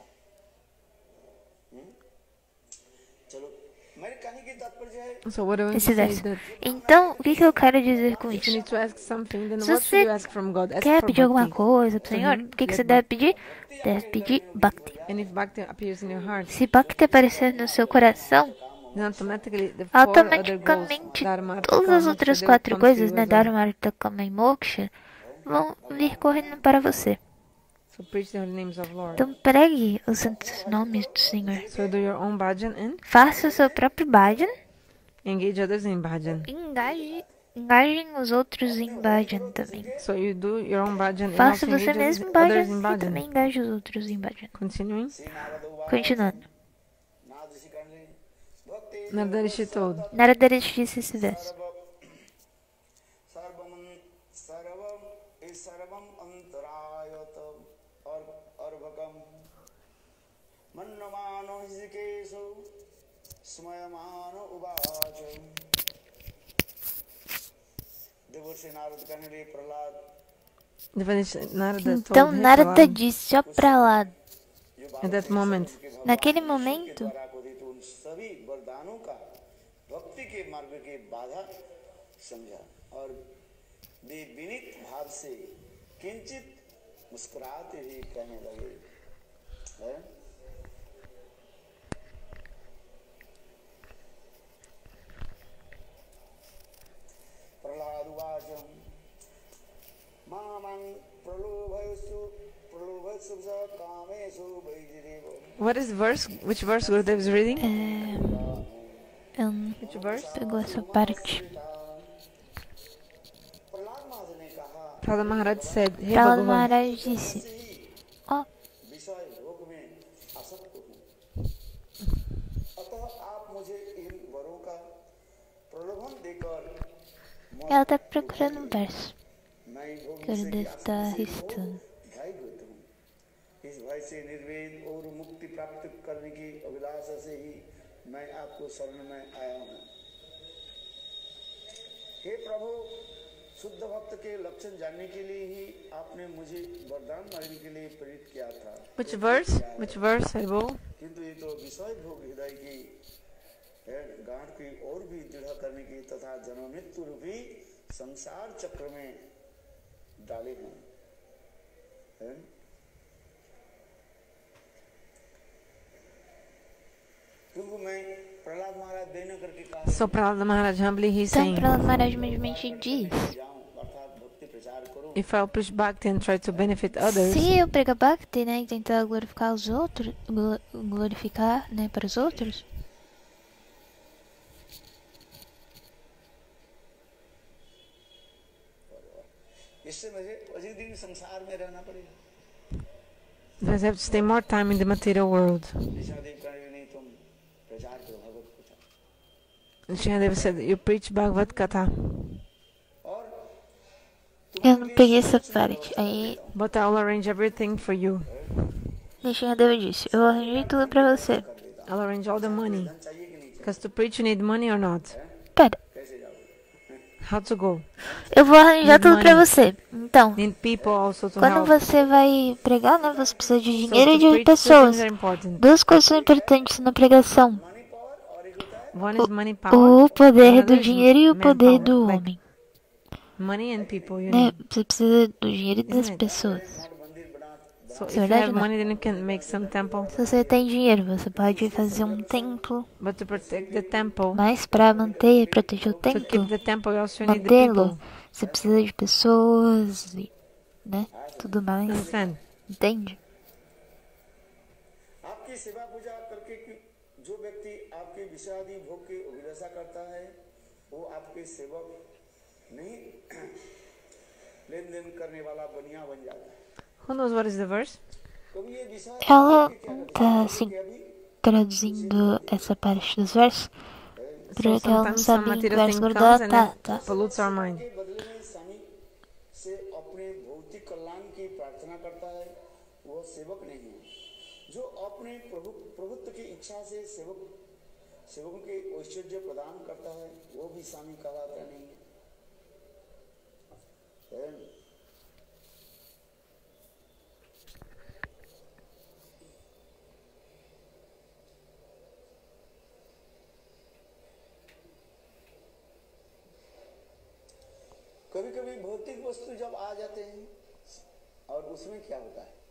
चलो मेरी कहानी की तात्पर्य है so what I want to Esse say is verso. that Então, o que, que eu quero dizer com if you isso? need to ask something, then Se what should você you ask from God? Ask quer for pedir alguma Bhakti. coisa pro Senhor, Uhum. o que, que Get você deve pedir? Deve pedir Bhakti. And if Bhakti appears in your heart, Se Bhakti aparecer no seu coração, then automatically the four other goals, automaticamente Dharma, todas Artha, as outras Moksha, they will quatro come to coisas, you né, as well. Dharma, Artha, Kama e Moksha, vão vir correndo para você. So preach the holy names of Lord. Então pregue os santos nomes do Senhor. So do your own bhajan and Faça o seu próprio bhajan engage others in bhajan. e engaje, engajem os outros em bhajan também. So you do your own bhajan and Faça also você engage mesmo others bhajan in e bhajan. também engaje os outros em bhajan. Continuing, Continuando. नाद ऋषि करने भक्ति Narada Rishi told, Narada Rishi disse esse verso. सर्वम सर्वम इस सर्वम अंतरायत और अर्भकम मन्नमानो ऋषिकेशो स्मयमानो उवाच देवर्षि नारद कहने लगे Prahlad Devanish- Narada Então told Narada Prahlada, disse ao Prahlad, at that moment, naquele momento, द्वारा कथित उन सभी वरदानों का भक्ति के मार्ग के बाधा समझा और वे विनीत भाव से किंचित मुस्कुराते ही कहने लगे है? प्रहलाद उवाच मामं प्रलोभयसु प्रलोभयसु च कामेषु वैजिरेव what is verse? Which verse Gurudev is reading? é, eu não Which verse? pegou essa parte. Prahlad महाराज ने कहा Prahlada Maharaj said, Hey Prahlad Bhagavan, Maharaj disse, ó, विषय लोक में आसक्त हूँ अतः आप मुझे इन वरों का प्रलोभन देकर ela tá procurando um verso मैं भोग que ele deve estar arriscando. भयभीत हूँ इस भय से निर्वेद और मुक्ति प्राप्त करने की अभिलाषा से ही मैं आपको शरण में आया हूँ हे प्रभु शुद्ध भक्त के लक्षण जानने के लिए ही आपने मुझे वरदान मांगने के लिए प्रेरित किया था which verse? Which verse, Haribo? किंतु ये तो विषय भोग हृदय की है, गांठ की और भी दृढ़ करने की तथा जन्म मृत्यु रूपी संसार चक्र में डाले हैं है? क्योंकि मैं प्रहलाद महाराज देने करके कहा So Prahlada Maharaj humbly he's Então saying, Prahlad Maharaj simplesmente diz, जाऊं अर्थात भक्ति प्रचार करूं if I'll preach Bhakti and try to benefit others, se eu pregar Bhakti, né, e tentar glorificar os outros, glo- glorificar, né, para os outros, इससे मुझे अधिक दिन संसार में रहना पड़ेगा Because you have to stay more time in the material world. And Shinadeva said, you preach Bhagavad Gita, Eu não peguei essa parte. Aí but I'll arrange everything for you. Shinadeva disse, eu arranjei tudo pra você. I'll arrange all the money. Because to preach you need money or not? Pera, How to go? eu vou arranjar Need tudo pra money. você. Então, Need people also to quando help. você vai pregar, né, você precisa de So dinheiro e to de preach, two pessoas. things are important. Duas coisas são importantes na pregação. One is money power. O poder Another do is dinheiro e o poder manpower. do Like homem. money and people, you Né? need. Você precisa do dinheiro e das Isn't it? pessoas. So if Isso é you verdade, have né? money, then you can make some temple. Se você tem dinheiro, você pode fazer um templo. But to protect the temple, Mas para manter e proteger o to templo, keep the temple, you also need the mantê-lo, people. você precisa de pessoas, e, né? Tudo mais. Understand? Entende? आपकी सेवा पूजा करके कि जो व्यक्ति आपके विषादी भोग की अभिलाषा करता है वो आपके सेवक नहीं लेन देन करने वाला बनिया बन जाता है। Who knows what is the verse? कभी ये विषाद Ela tá assim traduzindo essa parte dos versos, So porque ela não sometimes some sabe em que material verso thing comes guardar. and Tá, then tá. pollutes our mind. के बदले में स्वामी से अपने भौतिक कल्याण की प्रार्थना करता है वो सेवक नहीं है। जो अपने प्रभु प्रभुत्व की इच्छा से सेवक सेवकों के ऐश्वर्य प्रदान करता है वो भी स्वामी कहलाता नहीं है। कभी कभी भौतिक वस्तु जब आ जाते हैं और उसमें क्या होता है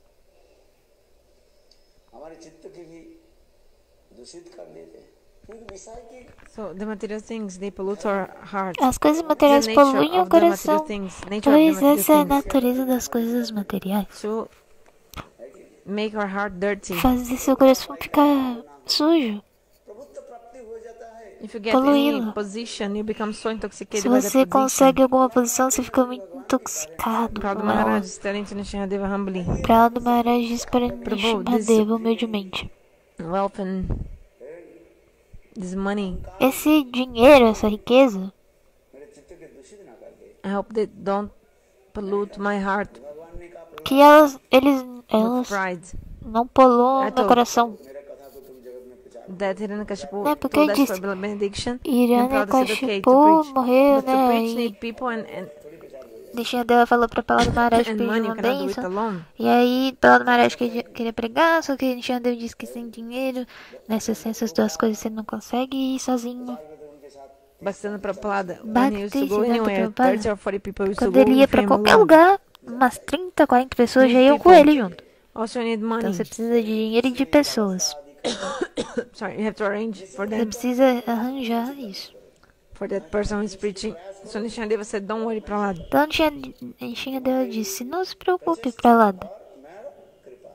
हमारे चित्त के भी दूषित कर देते हैं क्योंकि विषय की So the material things, they pollute our heart. As coisas The materiais nature poluem o of the material coração, things, nature of the pois material essa é a things. natureza das coisas materiais. So make our heart dirty. Fazer seu coração ficar sujo. प्रभुत्व प्राप्ति हो जाता है If you get any Poluí-lo. position, you become so Se intoxicated by the você position. consegue alguma posição, você fica muito intoxicado Prabhupada com ela. Maharaj is telling to Nishinadeva humbly, Prabhupada Maharaj diz para Prabhu, this- Nishimadeva humildemente: wealth and this money, esse dinheiro, essa riqueza, मेरे चित्त के दूषित ना कर दे I hope they don't pollute my heart भगवान ने कहा que elas, eles, with elas pride. não poluam I meu told- coração. मेरा कथा को तुम जगत में प्रचार That Hiranyakashipu Né, porque told us disse- for benediction. Then Prabhupada said, okay, Hiranyakashipu to preach. morreu, But to né? preach E need people and, and, Nishimadeva falou para Prabhupada Maharaj and pedir money, you uma cannot do it bênção. alone. E aí, Prabhupada Maharaj queria, queria pregar, só que Nishimadeva disse que sem dinheiro, nessas essas duas coisas você não consegue ir sozinho. Bhaktivinoda Prabhupada, when he used to go Bhakti anywhere, Prabhupada, thirty or forty people used to Quando go ele ia with pra him qualquer alone. lugar, umas trinta, quarenta pessoas já iam com People. ele junto. Also you need Então money. você precisa de dinheiro e de pessoas. Sorry, you have to arrange for Você them, precisa arranjar isso. for that person who is preaching. So Nishinadeva said, don't worry, Prahlad. Então Nishimadeva disse, não se preocupe, Prahlada. मेरा कृपा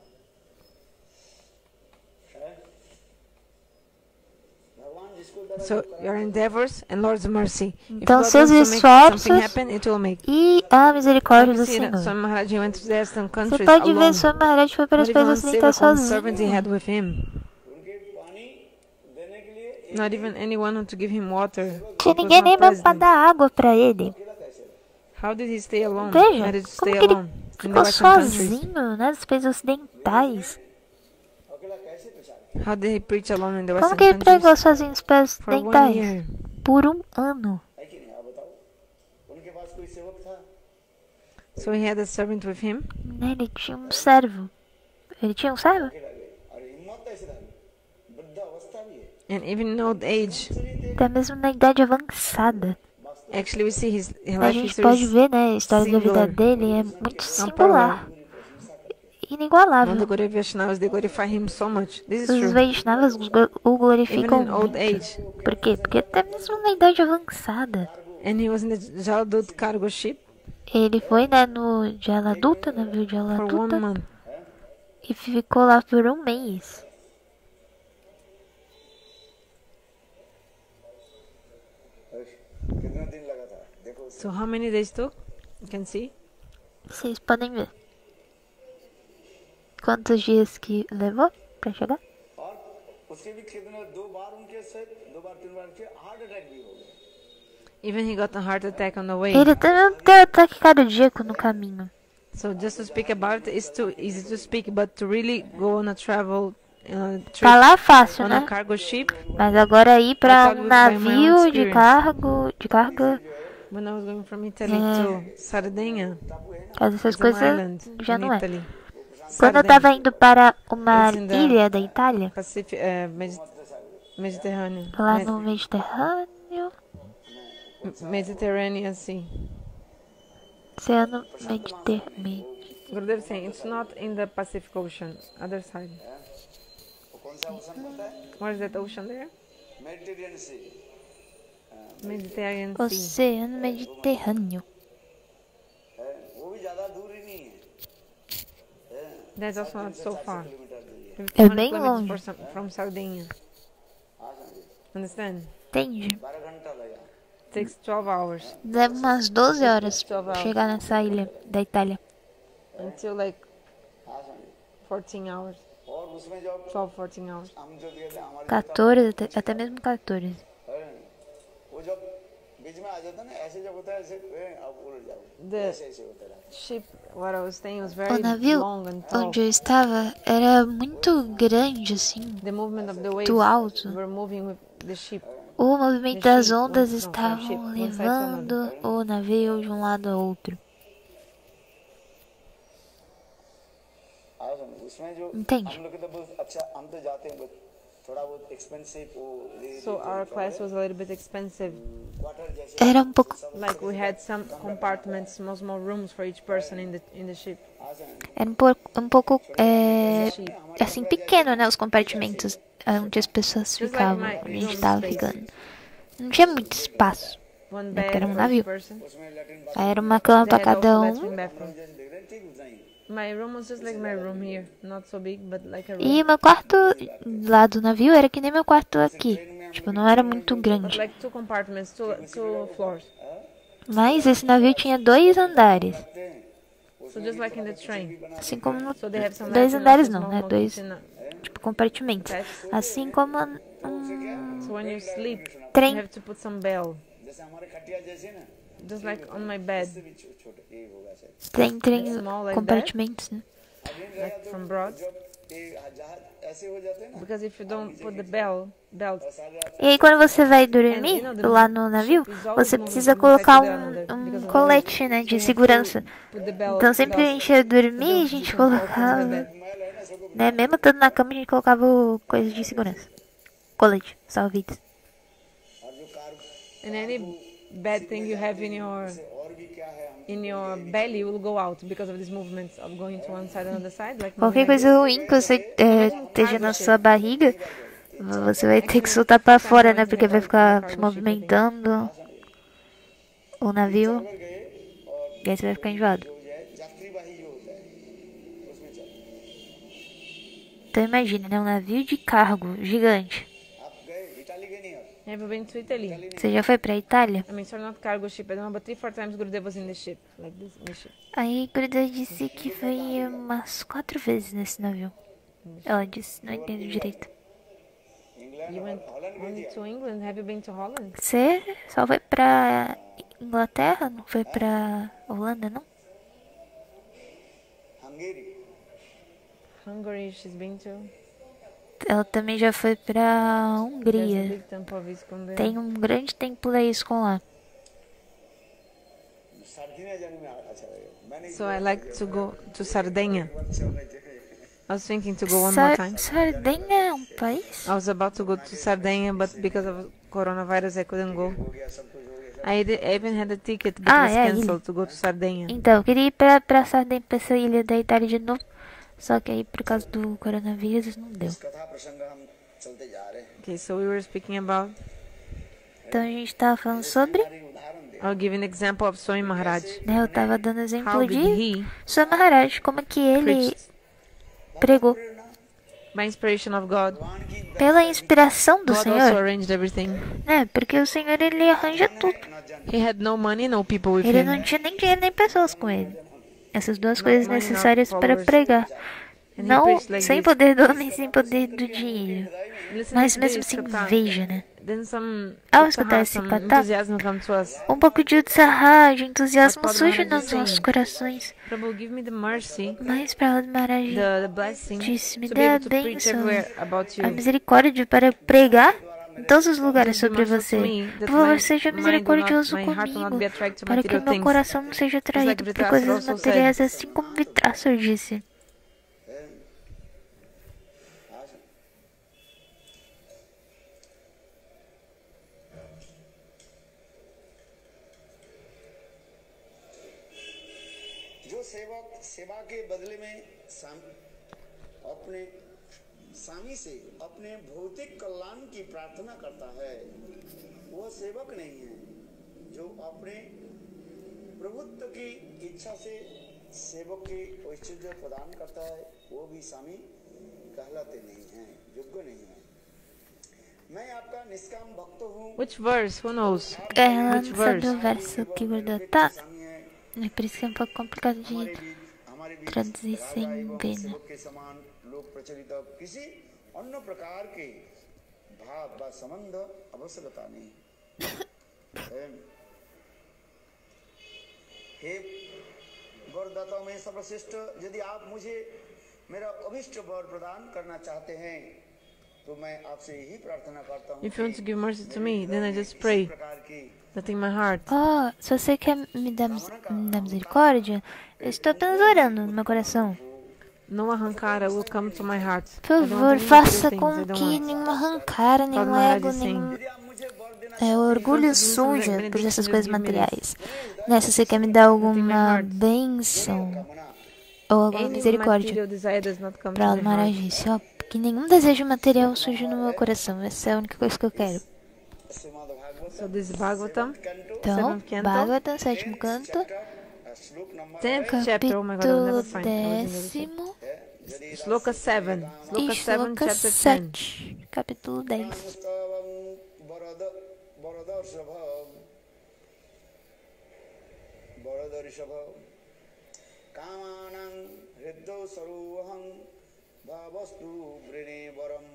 भगवान जिसको द्वारा So your endeavors and Lord's mercy. If Então, God seus wants to make esforços something happen, it will make. E a misericórdia You do see that Senhor. Swami Maharaj he went to the Eastern Você countries pode ver, alone. Swami Maharaj foi para Not os even países one ocidentais sevak, one servant he sozinho. had with him. उनके पानी देने के लिए Not even anyone to give him water. Tinha It was ninguém not nem para present. dar água para ele. How did he stay alone? Veja, How did he como stay que ele alone in the ficou Western countries? sozinho, né, nos países ocidentais. अकेला कैसे प्रचार How did he preach alone in the Como Western que ele pregou countries? sozinho nos países For one ocidentais? year. Por um ano. है कि नहीं आप बताओ उनके पास कोई सेवक था So he had a servant with him. Né, ele tinha um servo. Ele tinha um servo? अकेला गए और हिम्मत ऐसे था वृद्ध अवस्था भी है And even in old age, Até mesmo na idade avançada. actually we see his, his A life gente history pode is ver, né, a história da vida singular. dele é muito Não singular. When the Inigualável. Gaudiya Vaishnavas, they glorify him so much. This is Os true. Vaishnavas glo- o Even glorificam in old muito. age. Por quê? Porque até mesmo na idade avançada. And he was in the Jaladut cargo ship Ele foi, né, no Jaladuta, navio de for one Jaladuta, month. e ficou lá por um mês. कितना दिन लगा था देखो So how many days took? You can see. Vocês podem ver. quantos dias que levou pra chegar? और उसके भी कितने दो बार उनके से दो बार तीन बार के हार्ट अटैक भी हो गए. Even he got a heart attack on the way. Ele também teve ataque cardíaco no caminho. So just to speak about it is too easy to speak, but to really go on a travel uh, trip Falar fácil, on a né? cargo ship. Mas agora ir pra I thought um it was by my own navio de experience. cargo, de carga, When I was going from Italy É. to Sardenha, essas it's an coisas island já in não é. Italy. Quando eu Sardenha, tava indo para uma It's in the- ilha da Itália, Pacific, uh, Medi- Mediterranean, lá Med- no Mediterrâneo, Mediterranean Sea. Oceano Mediterrâneo. Gurudev saying it's not in the Pacific Ocean, other side. वो कौन सा ओशन पता है? What is that ocean there? Mediterranean sea. Mediterranean Sea. Oceano Mediterrâneo. है वो भी ज्यादा दूर ही नहीं है. That's also not so far. Kilometre दूरी है. Maybe É two hundred bem kilometers longe. for some- from Sardinia. हाँ समझे. Understand? Entende? बारह घंटा लगा. Takes twelve hours Leva umas doze horas pra chegar nessa ilha da Itália. until like हाँ समझे. fourteen hours, और उसमें जब twelve, fourteen hours. हम जो कहते हैं हमारे quatorze, até, até mesmo quatorze. है, वो जब बीच में आ जाता है ना ऐसे जब होता है ऐसे ए, अब उलट जाओ. The ऐसे ऐसे होता रहा. ship, what I was saying, was O very navio long and tall. onde eu estava era muito grande, assim. The movement of the waves Muito alto. were moving with the ship. O movimento The das ship, ondas no, from estavam ship, one side to levando o navio de um lado ao outro. हाँ समझे. उसमें जो Entende? हम लोग के तो बहुत अच्छा हम तो जाते हैं but थोड़ा बहुत एक्सपेंसिव वो So our class was a little bit expensive. Quarter जैसे. Era um pouco, Like we had some compartments, small small rooms for each person in the in the ship. हाँ समझे. era um pouco, um pouco é, assim, pequeno, né? Os compartimentos onde as pessoas ficavam, onde a gente estava ficando. Não tinha muito espaço. One É bed que era um for navio. each person. उसमें latrine Aí era uma cama They pra had cada also um. latrine bathroom. जैसे देख रहे हैं ठीक उतना ही. My room was just like my room here, not so big, but like a room. E meu quarto lá do navio era que nem meu quarto aqui. Tipo, não era muito But grande. like two compartments, two two floors. Mas esse navio tinha dois andares. So just like in the train. Assim como no, So they have some dois latrine, andares also não, small, né? small Dois, kitchen, uh, tipo, compartimentos. Assim como um So when you sleep, you trem. have to put some bell, जैसे हमारे खटिया जैसे ना just like on my bed, भी छो- छोटे ये होगा शायद. Trem, trem, Small like compartimentos, né? like from broad. जब ये जहाज ऐसे हो जाते हैं ना Because if you don't put the bell belt, सारे रात E aí quando você vai dormir lá no navio, você precisa colocar um, um colete, né, de segurança. put the bell. Então sempre que a belt, gente ia dormir, a gente colocava, né, mesmo estando na cama, a gente colocava o coisa de segurança. Colete, salva-vidas. और जो car and any bad thing you have in your और भी क्या है हम in your belly will go out because of these movements of going to one side and the other side. Like Qualquer moving like coisa ruim que você é, esteja na sua barriga, você vai ter que soltar pra fora, né, porque vai ficar se movimentando o navio e aí você vai ficar enjoado. हो जाए यात्रीवाही जो होता है उसमें चल. Então imagine, né, um navio de cargo gigante. आप गए इटाली गए नहीं आप. Have you been to Italy? Você já foi pra Itália? I mean, sorry, not cargo ship. I don't know, but three, four times Gurudev was in the ship, like this, in the ship. Aí Gurudev disse que foi umas quatro vezes nesse navio. Ela disse, não entendo direito. You went only to England. Have you been to Holland? Você só foi pra Inglaterra? Não foi pra Holanda, não? Hungary Hungary, she's been to. Ela também já foi pra There's a Hungria. big temple of ISKCON there. Tem um grande templo da ISKCON lá. Sardinia जाने में अच्छा लगेगा. मैंने So I like to go to Sardinia. अच्छा होना चाहिए. I was thinking to go one more Sar time. Sardenha é um país? I was about to go to Sardinia, but because of coronavirus, I couldn't go. हो गया सब कुछ हो गया. I, did, I even had a ticket, but Ah, was é, cancelled to go to Sardinia. Então, eu queria ir pra, pra Sardenha, pra essa ilha da Itália de novo. Só que aí, por causa do coronavírus, não deu. कथा प्रसंग हम चलते जा रहे हैं. Okay, so we were speaking about. Então a gente tava falando sobre, हमारी उदाहरण दे. I'll give an example of Swami Maharaj. né? Eu tava dando How exemplo did de he Swami Maharaj, como que ele preach pregou. by inspiration of God? भगवान की Pela inspiração do God also Senhor, arranged everything. né? Porque o Senhor, ele arranja tudo. न जान He had no money, no people with Ele him. não tinha nem dinheiro nem pessoas com ele. Essas duas coisas money, not necessárias para followers. pregar. And he Não preached like sem this. poder do homem, sem poder do dinheiro. Listen Mas to mesmo this, assim, Kapta. inveja, né? Then some, Ao Kapta escutar has esse some kata, enthusiasm come to us. um pouco de utsahá, de entusiasmo What surge Padma nos Maharaj is nossos saying. corações. Prabhu, give me the mercy, Mas Prahlad Maharaj the, the blessing, disse, me to be dê a able to preach bênção, everywhere about a you. misericórdia para pregar em todos os lugares Just be sobre merciful to você. me, Por that favor, my seja mind will not, misericordioso my heart will not comigo, be attracted to para que material meu things. coração não seja atraído por Dhritarashtra coisas also materiais, said. assim como Dhritarashtra disse. जो सेवक सेवा के बदले में साम, अपने स्वामी से अपने भौतिक कल्याण की प्रार्थना करता है वह सेवक नहीं है। जो अपने प्रभुत्व की इच्छा से सेवक की ऐश्वर्य प्रदान करता है वो भी स्वामी कहलाते नहीं हैं, योग्य नहीं है। मैं आपका निष्काम भक्त हूँ। Which verse? Who knows? Ela Which não sabe verse? o verso que guardou. Tá, é por isso que é um pouco complicado de traduzir sem ver, né? के समान लोक प्रचलित किसी अन्य प्रकार के भाव व संबंध आवश्यकता नहीं। हे वरदाता में सर्वश्रेष्ठ, यदि आप मुझे मेरा अभिष्ट वर प्रदान करना चाहते हैं तो मैं आपसे यही प्रार्थना करता हूँ। If you want to give mercy to me, then I just pray that in my heart, Oh, se você quer me dar, me dar misericórdia, eu estou apenas orando no meu coração. no ahankara will come to my heart. Por I don't want favor, any faça material com things, I don't que want. nenhuma arrancara, nenhum Maharaj ego, is saying. nenhum é, orgulho suja por essas coisas materiais. Né, se você quer me dar alguma bênção ou alguma Any misericórdia, material desire does not come to Prahlad my Maharaj heart. disse, ó, que nenhum desejo material surja no meu coração. Essa é a única coisa que eu quero. So this is Bhagavatam, Então, seventh canto, Bhagavatam, sétimo canto, tenth chapter. Oh my God, I'll capítulo never find. I was in the- décimo Shloka seven. e Shloka seven, Shloka chapter ten. sete, capítulo dez. कामानां हृदौ सरोहं भावस्तु वृणे वरम।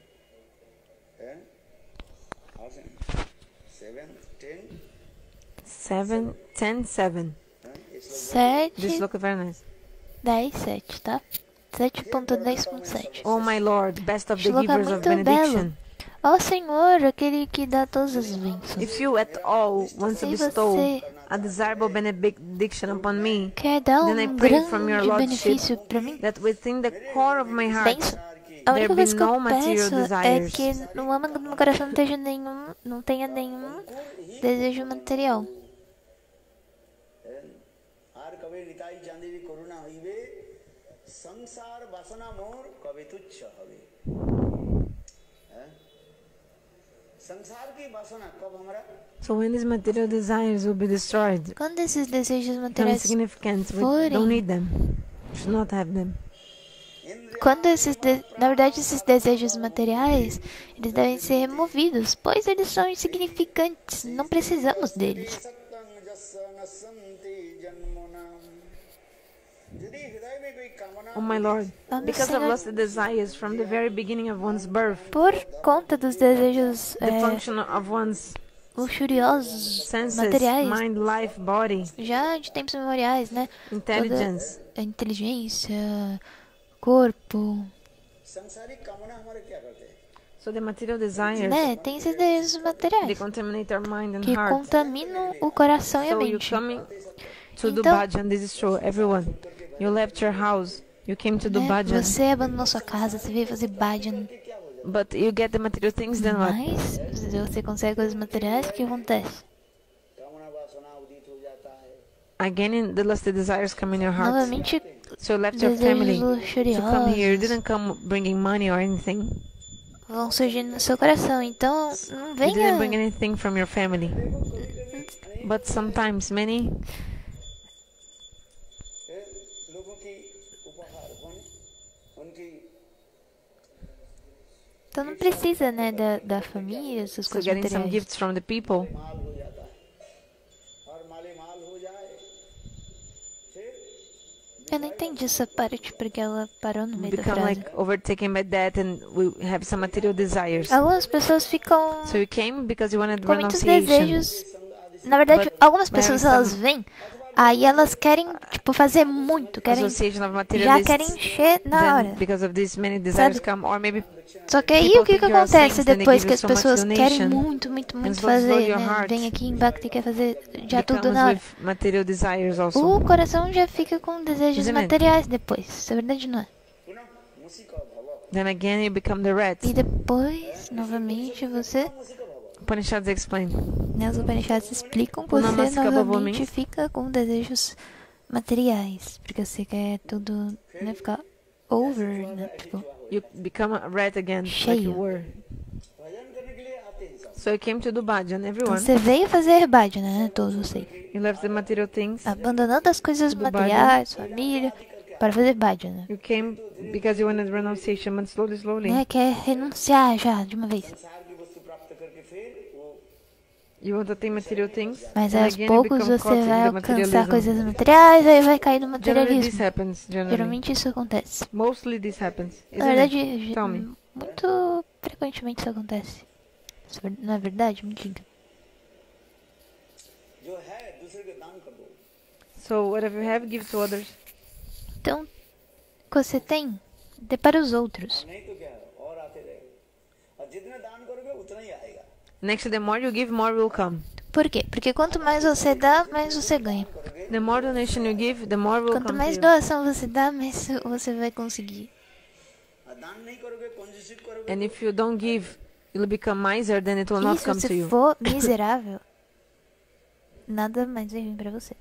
Seven ten Seven, ten, seven. This sete, shloka is very nice. dez, sete, tá? sete ponto dez ponto sete. Oh my Lord, best of the Shloka givers of muito benediction. belo. Ó Senhor, aquele que dá todas as bênçãos. If you at all want to Se bestow você a desirable benediction upon me, quer dar then I um pray from your grande lordship benefício para mim, that within the core of my heart bênção. A there única be coisa que no eu material peço é desires. que no âmago do meu coração não tenha nenhum, não tenha nenhum desejo material. आर कबे निताई चांदी भी करुणा हईवे संसार वासना मोर कबे तुच्छ हवे। हैं? संसार की वासना कब हमारा So when these material desires will be destroyed, Quando esses desejos become materiais insignificant, we forem- don't need them. We should not have them. Quando esses de... na verdade esses desejos materiais, eles devem ser removidos, pois eles são insignificantes, não precisamos deles. सत्तं जस्स न सन्ति जन्मनाम। यदि हृदय में कोई कामना Oh my Lord, Vamos, because of Senhor. lusted desires from the very beginning of one's birth, Por conta dos desejos the é, function of one's luxuriosos, senses, materiais, mind, life, body, já de tempos memoriais, né? intelligence, Toda a inteligência, corpo, संसारिक कामना हमारे क्या करते हैं? so the material desires, né? Tem esses desejos they materiais contaminate our mind and que heart. contaminam o coração e a So you mente. coming to do Então- bhajan, this is true, everyone. You left your house, you came to do Né? bhajan, Você abandonou sua casa, você veio fazer bhajan, but you get the material things, then what? mas se você consegue coisas materiais, o que acontece? कामना वासना उदित हो जाता है। Again, the lusted desires come in your heart. Novamente, So you left your family desejos to come here. You luxuriosos didn't come bringing money or anything. vão surgindo no seu coração. Então, não You didn't bring venha. anything from your family. But sometimes many फिर लोगों की उपहार होने उनकी Então não precisa, né, da, da família, essas so coisas getting some materiais. gifts from the people. माल हो जाता है और माले माल हो जाए फिर Eu não entendi essa parte porque ela parou no We meio da become frase. like overtaken by that, and we have some material desires. Algumas pessoas ficam So you came because you wanted com muitos renunciation. desejos. Na verdade, But algumas we're having pessoas elas some vêm, aí elas querem, tipo, fazer muito, querem, association of já materialists. querem encher na Then, hora. because of this, many desires Sabe? come, or maybe Só que aí people o que que think you're acontece saints, then they depois give que you as so much pessoas querem donation, muito, muito, muito slowly, slowly fazer, your né? heart Vem aqui em Bhakti e quer fazer já tudo becomes na hora. with material desires also. O coração já fica com desejos Isn't it? materiais depois. Isso é verdade, não é? पुनः मूषिको भव Then again, you become the rat. E depois, novamente, você... Upanishads explain. Né, os Upanishads explicam que Puna você Masika novamente Bhavami. fica com desejos materiais. Porque você quer tudo, né, ficar over, né? Tipo, You become a rat again, like cheio. you were. भजन करने के लिए आते हैं सब So you came to do bhajan, Então everyone. você veio fazer bhajana, né? Todos vocês. You left the material things. Abandonando as coisas Do materiais, família, para fazer bhajana. You came because you wanted renunciation, but slowly, slowly, Né? Quer renunciar já, de uma vez. संसार की वस्तु प्राप्त करके फिर वो you want to attain material things. Mas and aos again you poucos become você caught in vai the alcançar materialism. coisas materiais, aí vai cair no Generally, this materialismo. happens. Generally, Geralmente isso acontece. mostly this happens. Na Isn't it? verdade, Tell me. muito frequentemente isso acontece. Isso é ver- não é verdade? Me diga. जो है दूसरे को दान कर दो So whatever you have, give to others. Então, o que você tem, dê para os outros. नहीं तो क्या है और आते रहेगा और जितने दान करोगे उतना ही आएगा Next, the more you give, more will come. Por quê? Porque quanto mais você dá, mais você ganha. The more donation you give, the more will Quanto come mais to you. doação você dá, mais você vai conseguir. और दान नहीं करोगे कंजूसी करोगे And if you don't give, you'll become miser, then it will E not se come to você you. for miserável, nada mais vai vir para você.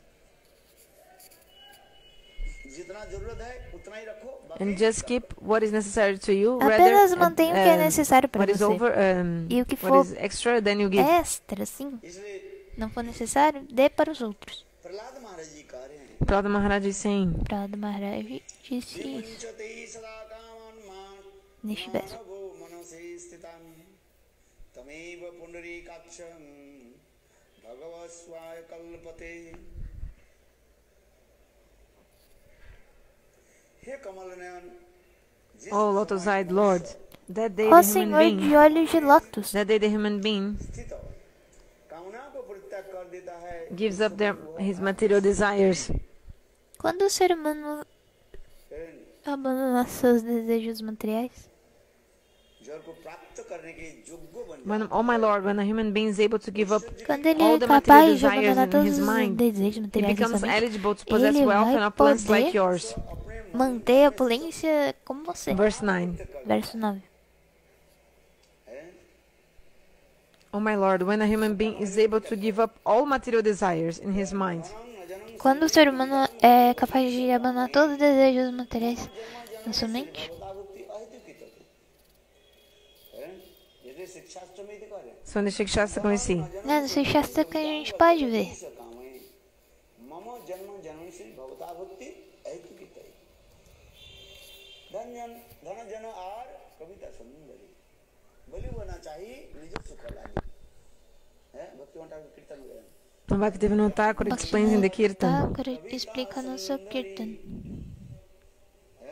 जितना जरूरत है उतना ही रखो बाकी And just keep what is necessary to you, Apenas rather mantenha o que é uh, necessário para what is você. over, um, E o que what for is extra, then you give. extra, sim, इसलिए não for necessário, dê para os outros. Prahlad महाराज जी कह रहे हैं Prabhupada Maharaj is saying, Prabhupada Maharaj disse isso विमुञ्चते सदा कामान् मा- neste verso. मानवो मनसि स्थितान् तमेव पुनरीकाक्षं भगवस्वाय कल्पते हे कमल नयन जिस Oh, lotus-eyed Lord, that day Ó the human Senhor being, de olhos de lótus, that day the human being स्थित हो, कामना को परित्याग कर देता है gives up their, his material desires. quando o ser humano abandonar seus desejos materiais, जड़ को प्राप्त करने के योग्य बन When, oh my Lord, when a human being is able to give up, quando ele All é the material capaz de desires abandonar in todos his os mind, desejos he materiais becomes dessa mente, eligible to possess ele wealth vai and opulence like poder yours. manter a opulência como você. Verse nine. Verso nove. Oh my Lord, when a human being is able to give up all material desires in his mind, Quando o ser humano é capaz de abandonar todos os desejos materiais na sua mente, यदि शिक्षास्त्र में दिखा रहे so in the Shikshastra can we see, né, no Shastra que a gente pode ver. कामे मम जन्म जन्म से भवता भक्ति ऐतु की तय धन जन धन जन आर कविता सुंदरी बलि बना चाहिए निज सुख लागे है भक्ति वंटा कीर्तन में Bhaktivinoda Thakur explains in the Kirtan. Thakur explica no seu Kirtan. है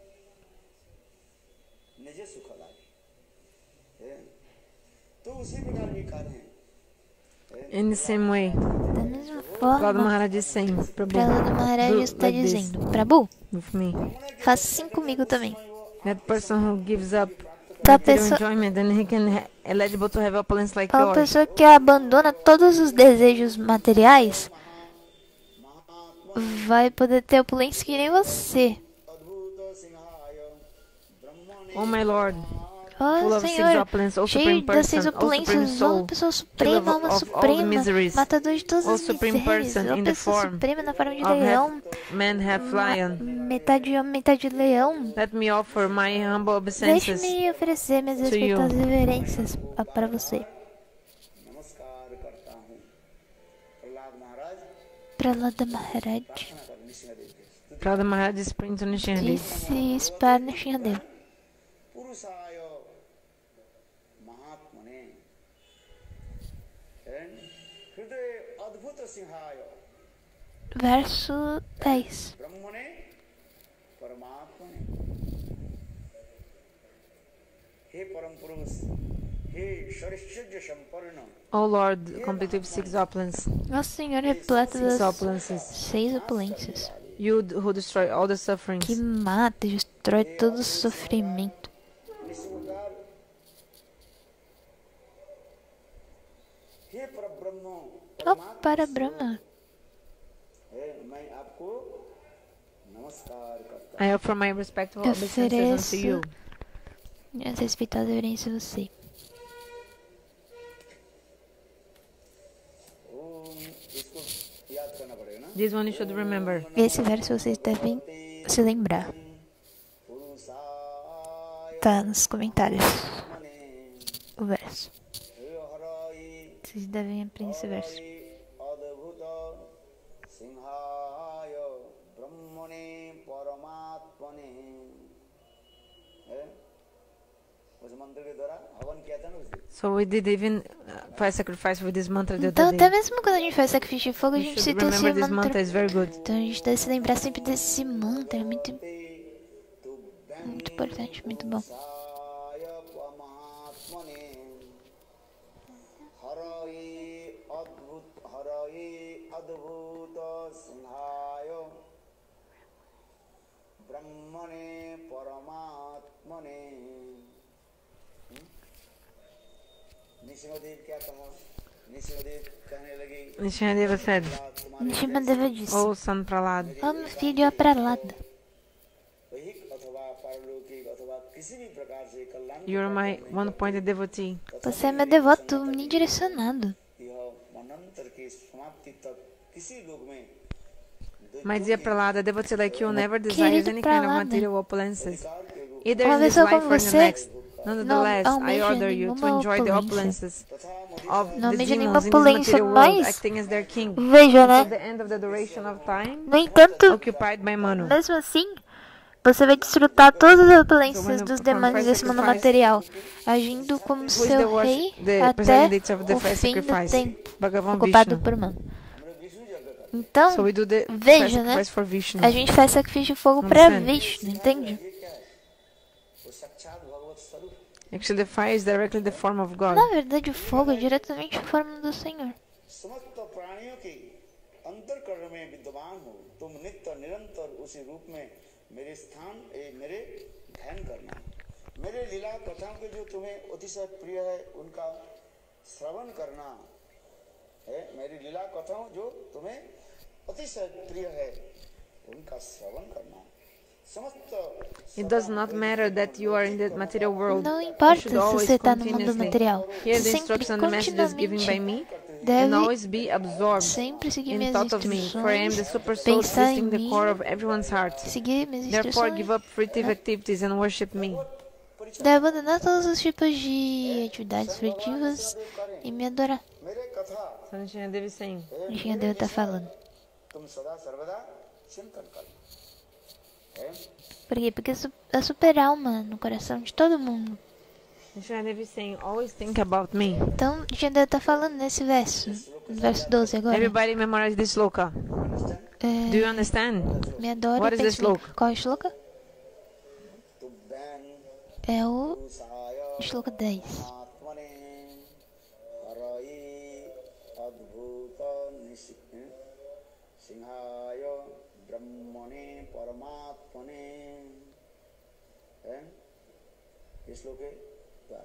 निज सुख लागे है तो उसी प्रकार भी कार्य है In the same way, Da mesma Prabhupada forma, Maharaj is saying, Prahlada Prabhu, Maharaj do está like this dizendo: Prabhu, with me. faça assim comigo também. That person who gives up Tá, material pessoa- enjoyment, then he can ha- eligible to have opulence like Uma yours. pessoa que abandona todos os desejos materiais vai poder ter opulência que nem você. अद्भुत सिंहाय ब्रह्मणे Oh my Lord, full Oh, of six Senhor, opulence, O cheio Supreme das seis Person, O Supreme opulências, Soul, uma pessoa killer suprema, of, alma of all the suprema, miseries, matador de todas O as Supreme misérias, Person uma in the pessoa form suprema na forma de of leão, half man, half ma- lion. metade homem, metade leão. Let me offer my humble obeisances Deixe-me oferecer minhas to you. respeitosas reverências a- para você. नमस्कार करता हूँ प्रहलाद महाराज Prahlada Maharaj कर निष्णदेव के Prabhupada Maharaj is praying to Nishingadev. disse isso para Nishingadev. पुरुषाय महात्मने हृदय अद्भुत सिंहाय verso dez. ब्रह्मणे परमात्मने हे परम पुरुष हे षड्षड्य संपन्न O Lord, complete with six opulence. Nosso Senhor repleto Six das opulences. seis opulências. You d- who destroy all the sufferings. Que mata e destrói todo o sofrimento. इसी प्रकार हे परब्रह्म Ó para Brahma, है मैं आपको नमस्कार करता I offer my respectful Eu obeisances unto you. ofereço minhas respeitadas reverências a você. हूँ ओम इसको याद करना पड़ेगा ना This one you should remember. Esse verso vocês devem se lembrar. पुरुषाय Tá nos comentários मने o verso. हे हराय Vocês devem aprender esse verso. अद्भुत सिंहाय ब्रह्मणे परमात्मने है उस मंत्र के द्वारा हवन किया था ना उस दिन So we did even uh, fire sacrifice with this mantra the Então, other até day. mesmo quando a gente faz sacrifício de fogo, a You gente should cita esse remember this mantra, mantra. it's very good. Então, a gente deve se lembrar sempre desse mantra. É muito, तु muito importante, muito bom. Sai परमात्मने हराय अद्भुत हराय अद्भुत सिंहाय ब्रह्मणे परमात्मने निशिमदेव क्या कहा निशिमदेव कहने लगे Nishinadeva said, Nishimadeva disse: O son Pralad, Ó meu filho, ó pra lá. वैहिक अथवा पारलौकिक अथवा किसी भी प्रकार से कल्याण you are my one-pointed devotee. Você é meu devoto unidirecionado. यह मनंतर की समाप्ति तक किसी लोग में My dear Pralad, a devotee like you never desires Querido any kind of Pralada. material opulences, either Uma in this pessoa life como or in the você next. Nonetheless, não I almeja order you to nenhuma enjoy the opulência. opulences of Não the almeja nenhuma demons in this opulência, material world, mas acting as their king. veja, Until né? the end of the duration of time, No entanto, occupied by Manu. mesmo assim, você vai desfrutar todas as opulências dos demônios desse mundo material, agindo como Who is the, seu worship, rei the até representative of the o first fim do sacrifice? tempo, Bhagavan ocupado Vishnu. por Mano. Então, So we do the first veja, né? sacrifice for Vishnu. A gente faz sacrifício de fogo para Understand? Vishnu, entende? वो साक्षात भगवत स्वरूप Actually, the fire is directly the form of God. Na verdade, o fogo é diretamente a forma do Senhor. समस्त प्राणियों के अंतरकरण में विद्यमान हो तुम नित्य निरंतर उसी रूप में मेरे स्थान ए, मेरे ध्यान करना मेरे लीला कथाओं के जो तुम्हें अतिशय प्रिय है उनका श्रवण करना है मेरी लीला कथाओं जो तुम्हें अतिशय प्रिय है उनका श्रवण करना It does not matter that you are in the material world. Não You importa should se always você está no mundo continuously material. hear the Sempre, instructions and messages given by me and deve always be absorbed sempre seguir in minhas thought of me, for I am the instruções, super soul pensar em existing in the mim, core of everyone's heart. seguir minhas Therefore, give instruções, up fruitive activities and worship me. deve abandonar todos os tipos de atividades furtivas e me adorar. मेरे कथा Sanjana Devi is saying, Engenho Deus está falando. तुम सदा सर्वदा चिंतन करना है Por quê? Porque é su- é super alma no coração de todo mundo. Sanjana Devi is saying, always think about me. Então, Engenho Deus está falando nesse verso, no verso doze agora. Everybody memorize this sloka. Do you É, understand? me adora What e is this pensa em mim. shloka? Qual é o shloka? तुभ्यं É o पुरुषाय shloka dez. आत्मने हरये अद्भुत निसि- सिंहाय ब्रह्मणे परमात्मने है ये श्लोक है द्वारा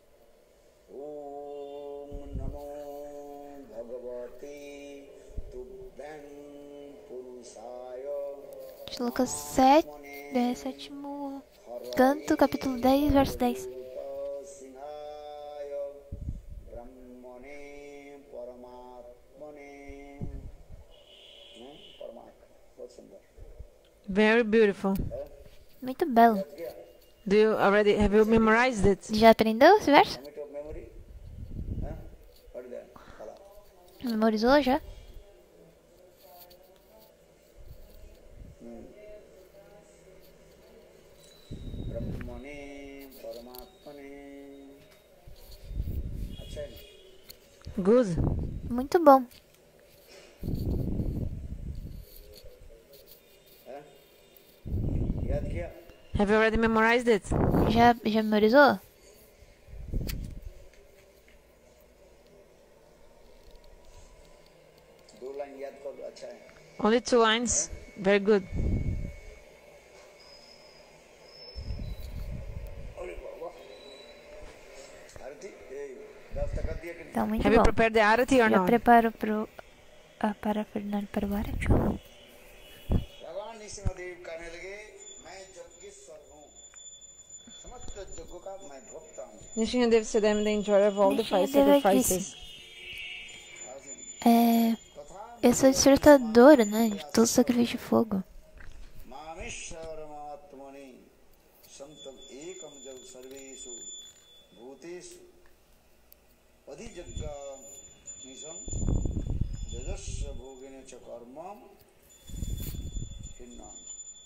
ओम नमो भगवते तुभ्यं पुरुषाय Shloka sete, é, sétimo canto, capítulo dez, verso dez. सिंहाय ब्रह्मणे परमात्मने हैं? परमात्मा बहुत सुंदर Very beautiful. Muito belo. Do you already have you memorized it? Já aprendeu esse verso? Limit of memory हैं? पढ़ गया पढ़ा Memorizou já? ब्रह्मणे परमात्मने अच्छा है ना? Good. Muito bom. किया? Have you already memorized it? Já, já memorizou? दो लाइन याद कर लो, अच्छा है. Only two lines? Very good. अरे बाबा, आरती, ए, व्यवस्था कर दिया कि नहीं? Tá muito Have you bom. prepared the arati or Já not? preparo pro, a parafernália para o Arati? भगवान नृसिंहदेव कहने लगे, मैं यज्ञेश्वर हूँ, समस्त यज्ञों का मैं भोक्ता हूँ. Nishingadev said, I'm the enjoyer of all the five Nishingadev sacrifices. É, eu sou desfrutadora, né? De todo sacrifício de fogo. मामेश्वरमात्मनि संतम एकम जग सर्वेषु भूतेषु अधिजज्ञानिसं जजस्य भोगिने च कर्मं हिन्नाम.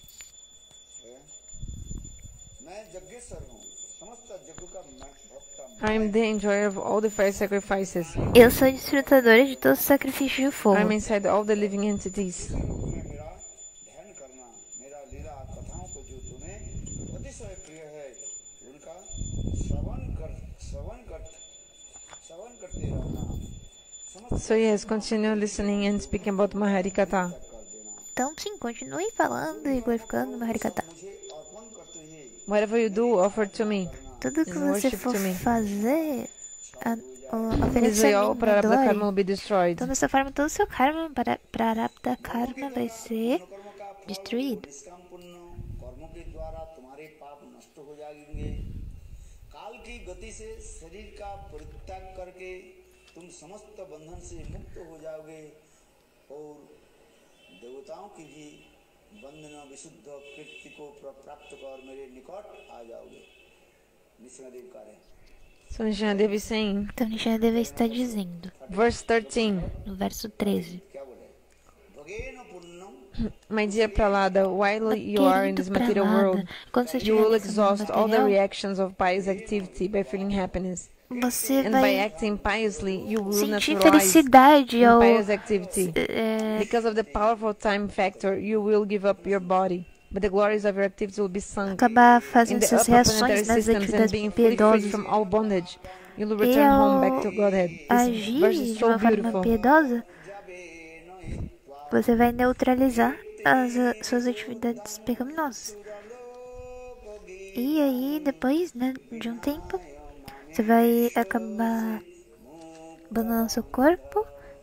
मैं यज्ञेश्वर हूँ, समस्त यज्ञों का मैं भोक्ता हूँ. I am the enjoyer of all the five sacrifices. Eu sou desfrutadora de todos os sacrifícios de I fogo. am inside all the living entities. मेरा ध्यान करना, मेरा लीला कथाओं को जो तुम्हें अतिशय प्रिय है, उनका श्रवण कर श्रवण कर श्रवण करते रहना. समस्त So yes, continue listening and speaking about Maharikatha. कर देना. Então, sim, continue falando e glorificando o Harikata. मुझे अर्पण करते ही Whatever you do, offer to me. Tudo que And você worship for to me. fazer, a, o, This ofereça way a all mim na Prarabdha karma glória. will be destroyed. Então, dessa forma, todo o seu karma, para Prarabdha karma, vai ser कर्म का फल destruído. निष्काम पुण्य कर्मों के द्वारा तुम्हारे पाप नष्ट हो जाएंगे. काल की गति से शरीर का परित्याग करके तुम समस्त बंधन से मुक्त हो जाओगे और देवताओं की भी वंदना विशुद्ध कीर्ति को प्र- प्राप्त कर मेरे निकट आ जाओगे. नृसिंहदेव कह रहे हैं. So Nishingadev is saying, Então, Nishingadev está dizendo, verse thirteen, no verso treze. क्या बोले? भगेन Punyam my dear Pralada, while you are in Querido this material world, Pralada, quando você you estiver will nesse mundo exhaust all the material, reactions of pious activity by feeling happiness. você And by vai acting piously, you will sentir naturalize felicidade in ao... pious activity. é, Because of the powerful time factor, you will give up your body, but the glories of your activities will be sunk acabar in fazendo the suas upper planetary reações nas systems and atividades being fully freed piedosas. from all bondage. You will E return home ao back to Godhead. This agir verse is de so uma forma beautiful. piedosa, você vai neutralizar as uh, suas atividades pecaminosas. E aí, depois, né, de um tempo, você vai acabar abandonando seu corpo,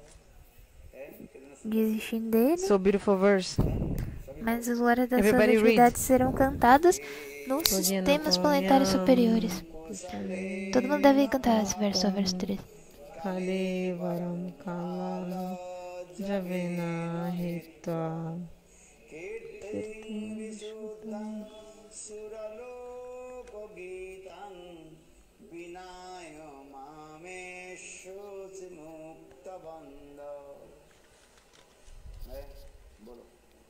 desistindo dele, So beautiful verse. mas as glórias das suas Everybody read. atividades serão cantadas nos sistemas planetários superiores. Todo mundo deve cantar esse verso, o verso treze. Kali varam kala javena hita. सुरलोक गीतं विनाय मामेशोच मुक्त बंद. बोलो.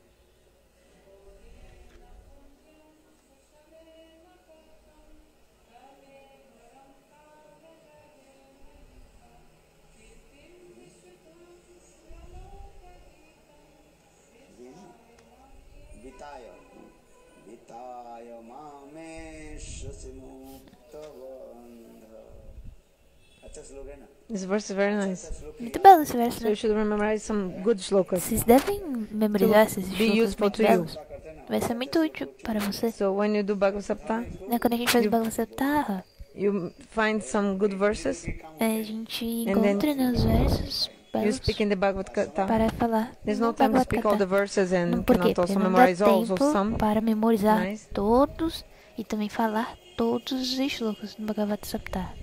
विताय विताय मामेशोच मुक्त बंद. अच्छा श्लोक है ना. This verse is very nice. Muito belo esse verso, So né? you should memorize some good shlokas. Vocês devem memorizar esses Be shlokas useful muito to you. belos. Vai ser muito útil para você. So when you do Bhagavad Sapta, Né? Quando a gente faz Bhagavad Saptaha, you find some good verses, a gente And then encontra nos versos you belos speak in the Bhagavad Gita. para falar. There's no no time to Bhagavad speak all Gita. the verses Não, and por quê? cannot Porque also não dá memorize also tempo some. para memorizar Nice. todos e também falar todos os shlokas no Bhagavad Saptaha.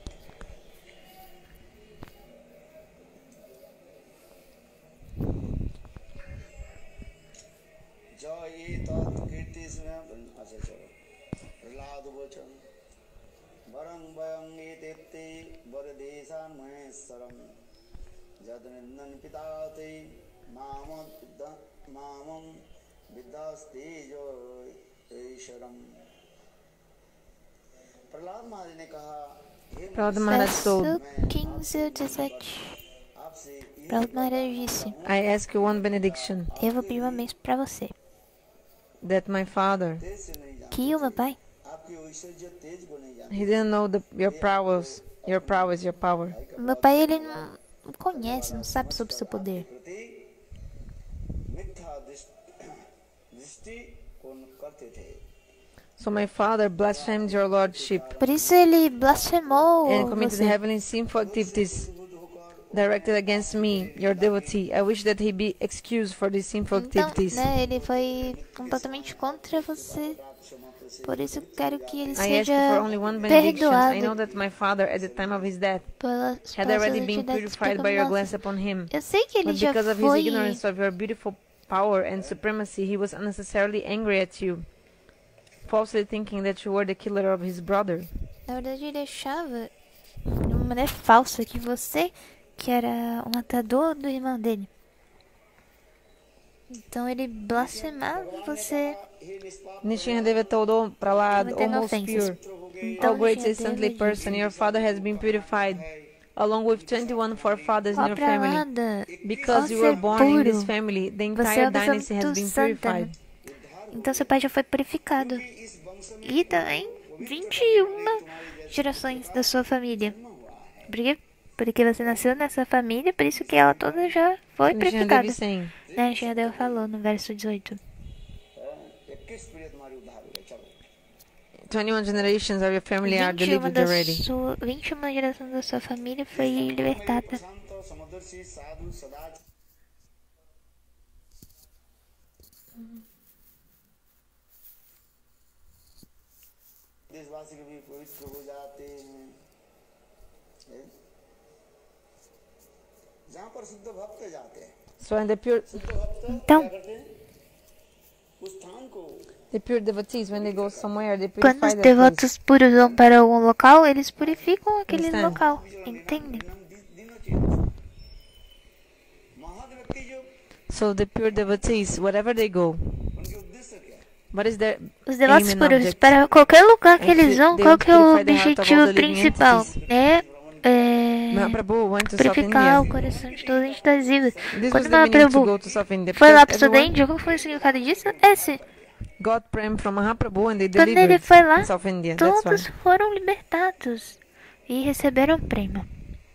जय तत्कीर्ति अच्छा चलो प्रहलाद वचन वरं वयं एतेत्ते वरदेशान् महेश्वरं जदनिन्दन पिता ते मामं मामं विद्यास्ते जो ईश्वरम. प्रहलाद महाराज ने कहा हे Prahlad Maharaj told, Verso quinze a dezessete. आपसे Prahlad Maharaj disse: I ask you one benediction. Eu vou pedir uma bênção para você. that my father, तेज से नहीं जानता, que o meu pai आपके ऐश्वर्य तेज को नहीं जानता। he didn't know the, your prowess, your prowess, your power. meu pai ele não não conhece, não sabe sobre seu poder. प्रति मिथ्या दृष्टि दृष्टि को करते थे। So my father blasphemed your lordship Por isso ele blasfemou and committed você. heavenly sinful activities directed against me, your devotee. I wish that he be excused for these sinful Então, activities. né, ele foi completamente contra você. Por isso eu quero que ele I ask for seja only one benediction. I know perdoado that my father, at the time of his death, pelas had pelas already been entidades purified by your glance pecaminosas. upon him. Eu sei que ele But já because of his foi. ignorance of your beautiful power and supremacy, he was unnecessarily angry at you, falsely thinking that you were the killer of his brother. Na verdade, ele achava, de uma maneira falsa, que você que era o matador do irmão dele. Então ele blasfemava você. Nishinradeva told, O Prahlad, O cometendo most ofensas. pure, O Então great Nishinradeva saintly disse, person, your father has been purified, along with twenty-one forefathers in ó your family. Prahlada, Because ó you were ser born in this puro, family, the você é entire uma pessoa dynasty has muito been santa, né? purified. Então seu pai já foi purificado. E também vinte e uma gerações da sua família. Por quê? Porque você nasceu nessa família, por isso que ela toda já foi Nishinradeva purificada. is saying, Né, Nishinradeva falou no verso dezoito. इक्कीस पीढ़ी तुम्हारी उद्धार हो गई। चलो twenty-one generations of your family are vinte e uma delivered da already. sua, vinte e uma gerações da sua família foi libertada. शांत समुद्रसी साधु सदा देशवासी के भी पवित्र हो जाते हैं। हैं? जहाँ पर शुद्ध भक्त जाते हैं, So and the pure, शुद्ध भक्त Então, क्या करते हैं? उस स्थान को the pure devotees, when they go somewhere, they quando purify os that place. devotos puros vão para algum local, eles purificam aquele Understand? local. Entende? दिनम दिनों चेत महान व्यक्ति जो So the pure devotees, wherever they go, उनके उद्देश्य क्या है? what is their Os devotos aim and puros, object? para qualquer lugar que É eles que vão, Deus qual que é o purify the heart of all objetivo the living principal? entities. É, é Mahaprabhu went to South purificar o India. coração de todas as entidades vivas. This Quando was the meaning to Mahaprabhu go to South India. foi lá because para o everyone Sudândia, qual foi o significado disso? Esse. got prem from Mahaprabhu and they Quando ele delivered foi lá, in South India. That's why. todos foram libertados e receberam prêmio.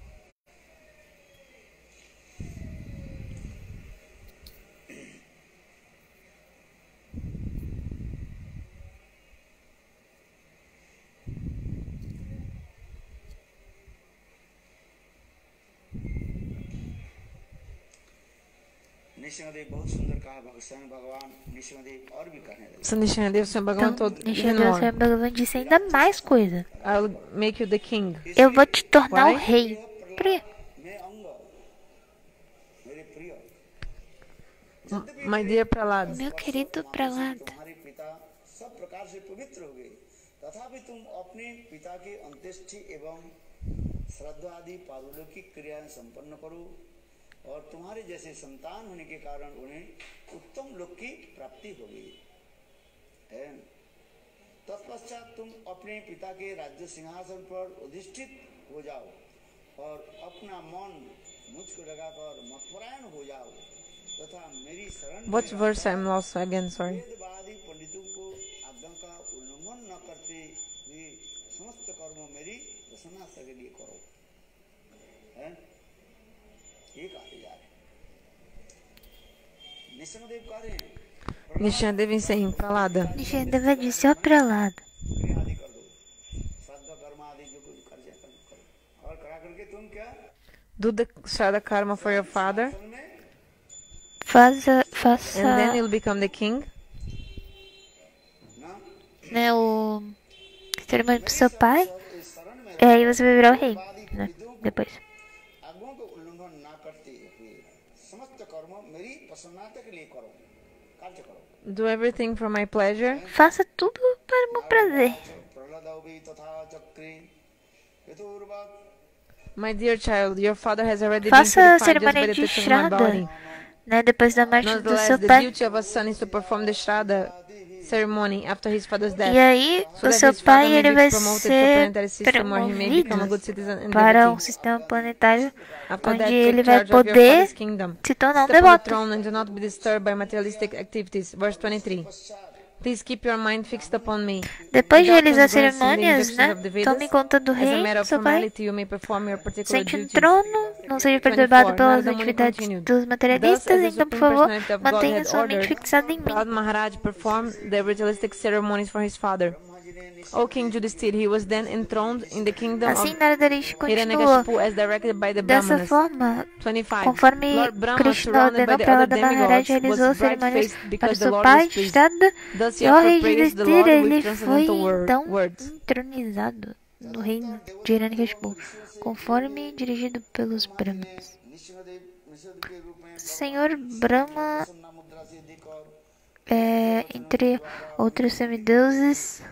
निशिंगदेव बहुत सुंदर कहा भगवान भगवान निशिंगदेव और भी कहने लगे So Nishinradeva Swami Bhagavan Então, told even Nishinradeva more. Swami Bhagavan disse ainda mais coisa. I'll make you the king. Eu vou te tornar o Why? rei. Por quê? मैं अंग मेरे प्रिय M- My dear Prahlad, Meu querido Prahlada, तुम्हारे पिता सब प्रकार से पवित्र हो गए, तथापि तुम अपने पिता के अंत्येष्टि एवं श्राद्ध आदि पारलौकिक क्रियाएं संपन्न करो और तुम्हारे जैसे संतान होने के कारण उन्हें उत्तम लोक की प्राप्ति होगी। है? तत्पश्चात तुम अपने पिता के राज्य सिंहासन पर अधिष्ठित हो जाओ और अपना मन मुझको लगाकर मतपरायण हो जाओ तथा मेरी शरण में what verse I'm lost again? Sorry. वेदवादी पंडितों को आज्ञा का उल्लंघन न करते हुए समस्त कर्म मेरी प्रसन्नता के लिए करो। हैं? ये कहा जा रहा है। निसंदेव कह रहे हैं Nishinradeva is saying, Prahlada, Nishinradeva disse, ó Prahlada, क्रिया आदि कर दो, श्राद्ध कर्म आदि जो कुछ कर जाए कर्म करो और करा करके तुम क्या do the Shraddha karma for your father, असल में faça, and then faça you'll become the king. ना né, o cerimônia pro seu pai, इस शरण में e aí você vai virar o rei, né, depois. आज्ञाओं को उल्लंघन ना करते हुए समस्त कर्म मेरी प्रसन्नता के लिए करो, कार्य करो। Do everything for my pleasure. Faça tudo para o meu prazer. प्रहलादौ भी तथा चक्रे यथोर्वत् My dear child, your father has already Faça a been purified just by cerimônia the de touch of my Shraddha, body. né, depois da morte do Nonetheless, seu the pai. duty of a son is to perform the Shraddha ceremony after his father's death, E aí, so o that seu his father pai may ele be vai promoted to ser planetary system where he may become a promovido good citizen and para um devotee. sistema planetário After that, onde take ele vai charge of your poder father's kingdom. se tornar um Step on the devoto. throne and do not be disturbed by materialistic activities. Verse twenty-three. Please keep your mind fixed upon me. Depois de Without realizar as transgressing the cerimônias, injunctions né? of the Vedas, Tome conta do as a rei, matter of seu pai. formality, you may perform your particular Sente no duties. trono, não seja perturbado twenty-four. pelas Narada Muni atividades continued. dos Thus, materialistas, as the então, por Supreme favor, Personality of God mantenha had sua mente ordered, fixada em mim. Prahlad Maharaj performed the ritualistic ceremonies for his father. O King Yudhishthir, he was then enthroned in the kingdom Assim, of Narada Rishi continuou Hiranyakashipu as directed by the dessa Brahmanas. forma, twenty-five. conforme Lord Brahma, Krishna surrounded by ordenou the para other Lada Maharaj, demigods, realizou was cerimônias bright-faced para because the seu Lord pai, was pleased. estrada, Thus he e o rei offered praise to the Yudhishthir, Lord ele with foi transcendental wor- então words. entronizado no reino de Hiranyakashipu, conforme dirigido pelos Brahmanas. Senhor Brahma, é, entre outros semideuses,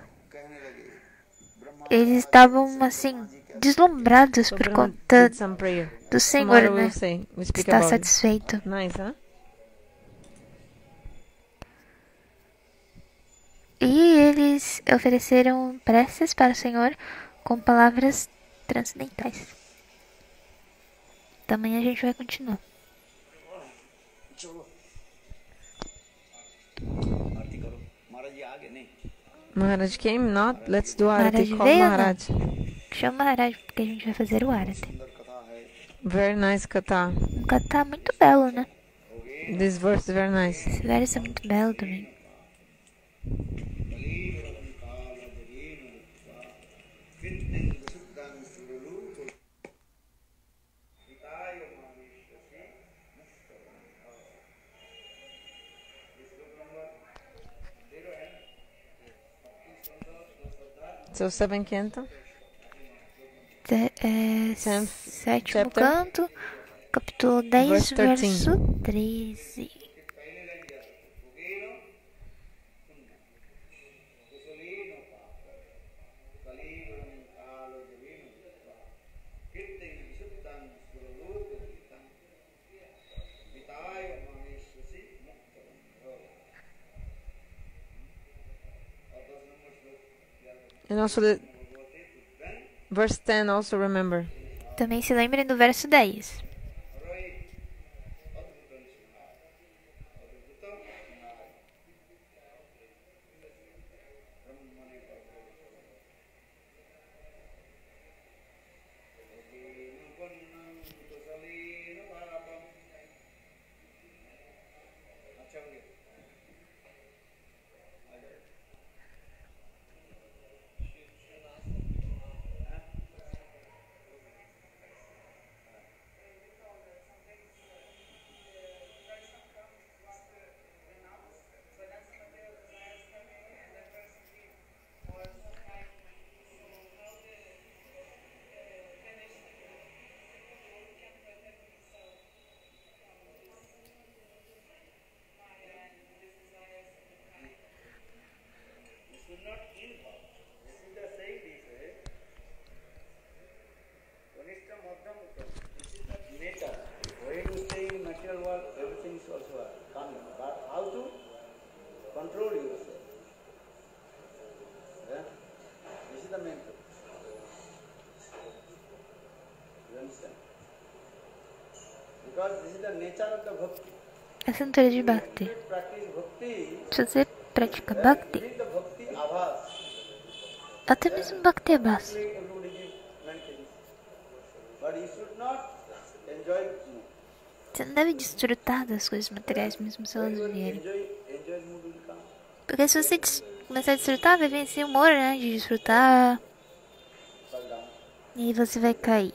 eles estavam assim deslumbrados So por Brahma conta did some prayer. do Tomorrow Senhor, we will né? say, we speak Está about it. satisfeito. Nice, huh? E eles ofereceram preces para o Senhor com palavras transcendentais. Também a gente vai continuar. Maharaj came, not? Let's do Arati. Maharaj Call veio, Maharaj. Chama o Maharaj, porque a gente vai fazer o Arati. Very nice kata. Um kata muito belo, né? This verse is very nice. Esse verso é muito belo também. So seven canto. Te- é, Tenth sétimo chapter, canto, capítulo dez, verse thirteen. verso treze. And also the verse ten also remember. Também se lembrem do verso dez. Control yourself. Yeah? This is the mental. You understand? Because this is the nature of the bhakti. Essa é a natureza de Bhakti. Practice bhakti. Se você pratica Bhakti, Bring the bhakti avas. até mesmo Bhakti é base. Everybody give many things. But you should not enjoy more. Você não deve desfrutar das coisas materiais mesmo se elas vierem. Enjoy, enjoy mood will come. Porque se você des- começar a desfrutar, vai vir esse humor, né? De desfrutar. Fall down. E aí você vai cair.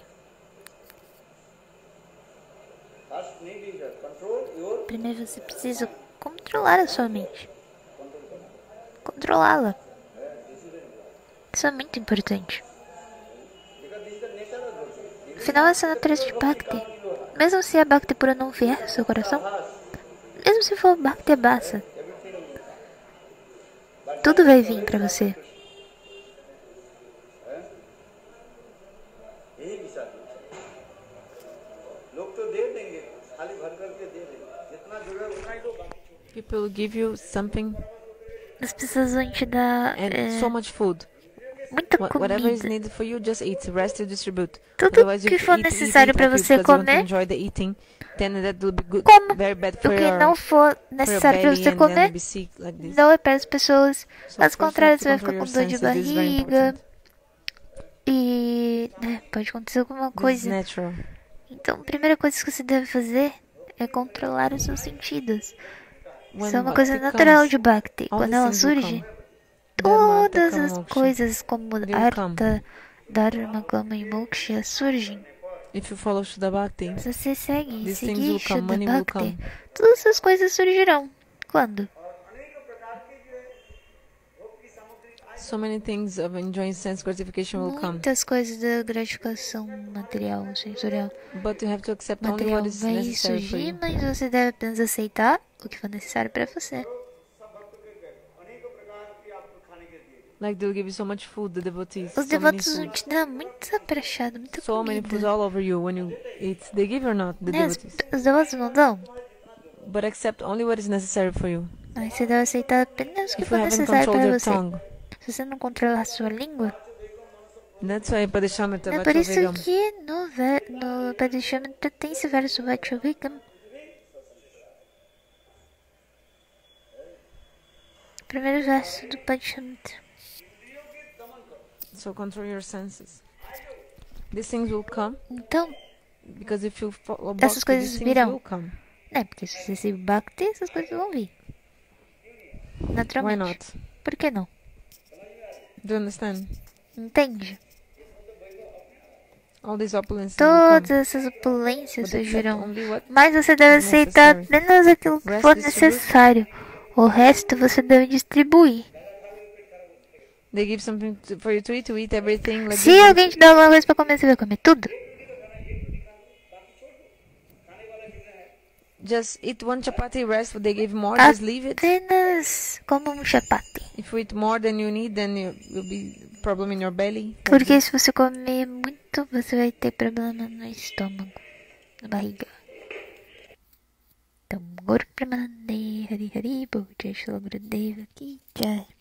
First need is to control your Primeiro você precisa controlar a sua mente. Controlá-la. Isso é muito importante. because this is the nature of bhakti. Afinal, essa é a natureza de Bhakti. Mesmo se a Bhakti pura não vier ao seu coração, mesmo se for Bhakti Basa, tudo vai vir pra você. यही विचार लोग तो दे देंगे खाली भर करके दे देंगे जितना जरूरत उतना ही दो बाकी People will give you something As pessoas vão te dar and é, so much food. muita Wha- Whatever is comida. needed for you, just eat. The rest you distribute. Tudo Otherwise, you que for eat, eat, necessário eat, pra eat, você because you want to comer, enjoy the eating. then that will be good, Como very bad o for que your, não for for your necessário para belly você and then comer be sick like this. não é para as pessoas. So Caso first you have contrário, to você vai control ficar your com dor de senses. This is very barriga important. e né, pode acontecer alguma This is coisa. natural. Então, a primeira coisa que você deve fazer é controlar os seus sentidos. When Isso é uma bhakti coisa natural comes, de Bhakti. all Quando these ela things will surge, come. Dharma, artha, todas kama, as moksha. coisas como They will Artha, Dharma, Kama e Moksha surgem. If you follow Shuddha Bhakti, Se você segue e these things seguir will come, Shuddha money will Bhakti, come. todas essas coisas surgirão. Quando? So many things of enjoying sense gratification will come. Muitas coisas da gratificação material, sensorial, But you have to accept only material what is vai necessary for surgir, you. mas você deve apenas aceitar o que for necessário para você. Like they'll give you so much food, the devotees. Os So many devotos vão food. te dar muita prachada, muita So many foods comida. all over you when you eat. They give or not, the Né? Os, devotees. os devotos não dão, But accept only what is necessary for you. mas você deve aceitar apenas o que If for you haven't necessário controlled para your você. tongue, Se você não controlar a sua língua, that's why Padishamrita é por isso Vachavegam. que no, ve- no Padishamrita tem esse verso Vachavegam. Primeiro verso do Padishamrita. So control your senses. These things will come Então, because if you follow essas bhakti, coisas these things virão. will come. né? Porque se você se Bhakti, essas coisas vão vir. Why Naturalmente. not? Por que não? Do you understand? Entende? All these opulences will come. Todas essas opulências But accept surgirão. only what Mas você deve is aceitar necessary. apenas aquilo que Rest for distribute. necessário. O resto você deve distribuir. They give something to, for you to eat, to eat everything like Se this. alguém te dá alguma coisa pra comer, você vai comer tudo? Just eat one chapati, rest. They give more, just leave it. Apenas como um chapati. If you eat more than you need, then you will be problem in your belly. Porque se você comer muito, você vai ter problema no estômago, na barriga. Então, Guru Pramanande, Hari Hari, Bhujai Shri Gurudeva Ki Jai.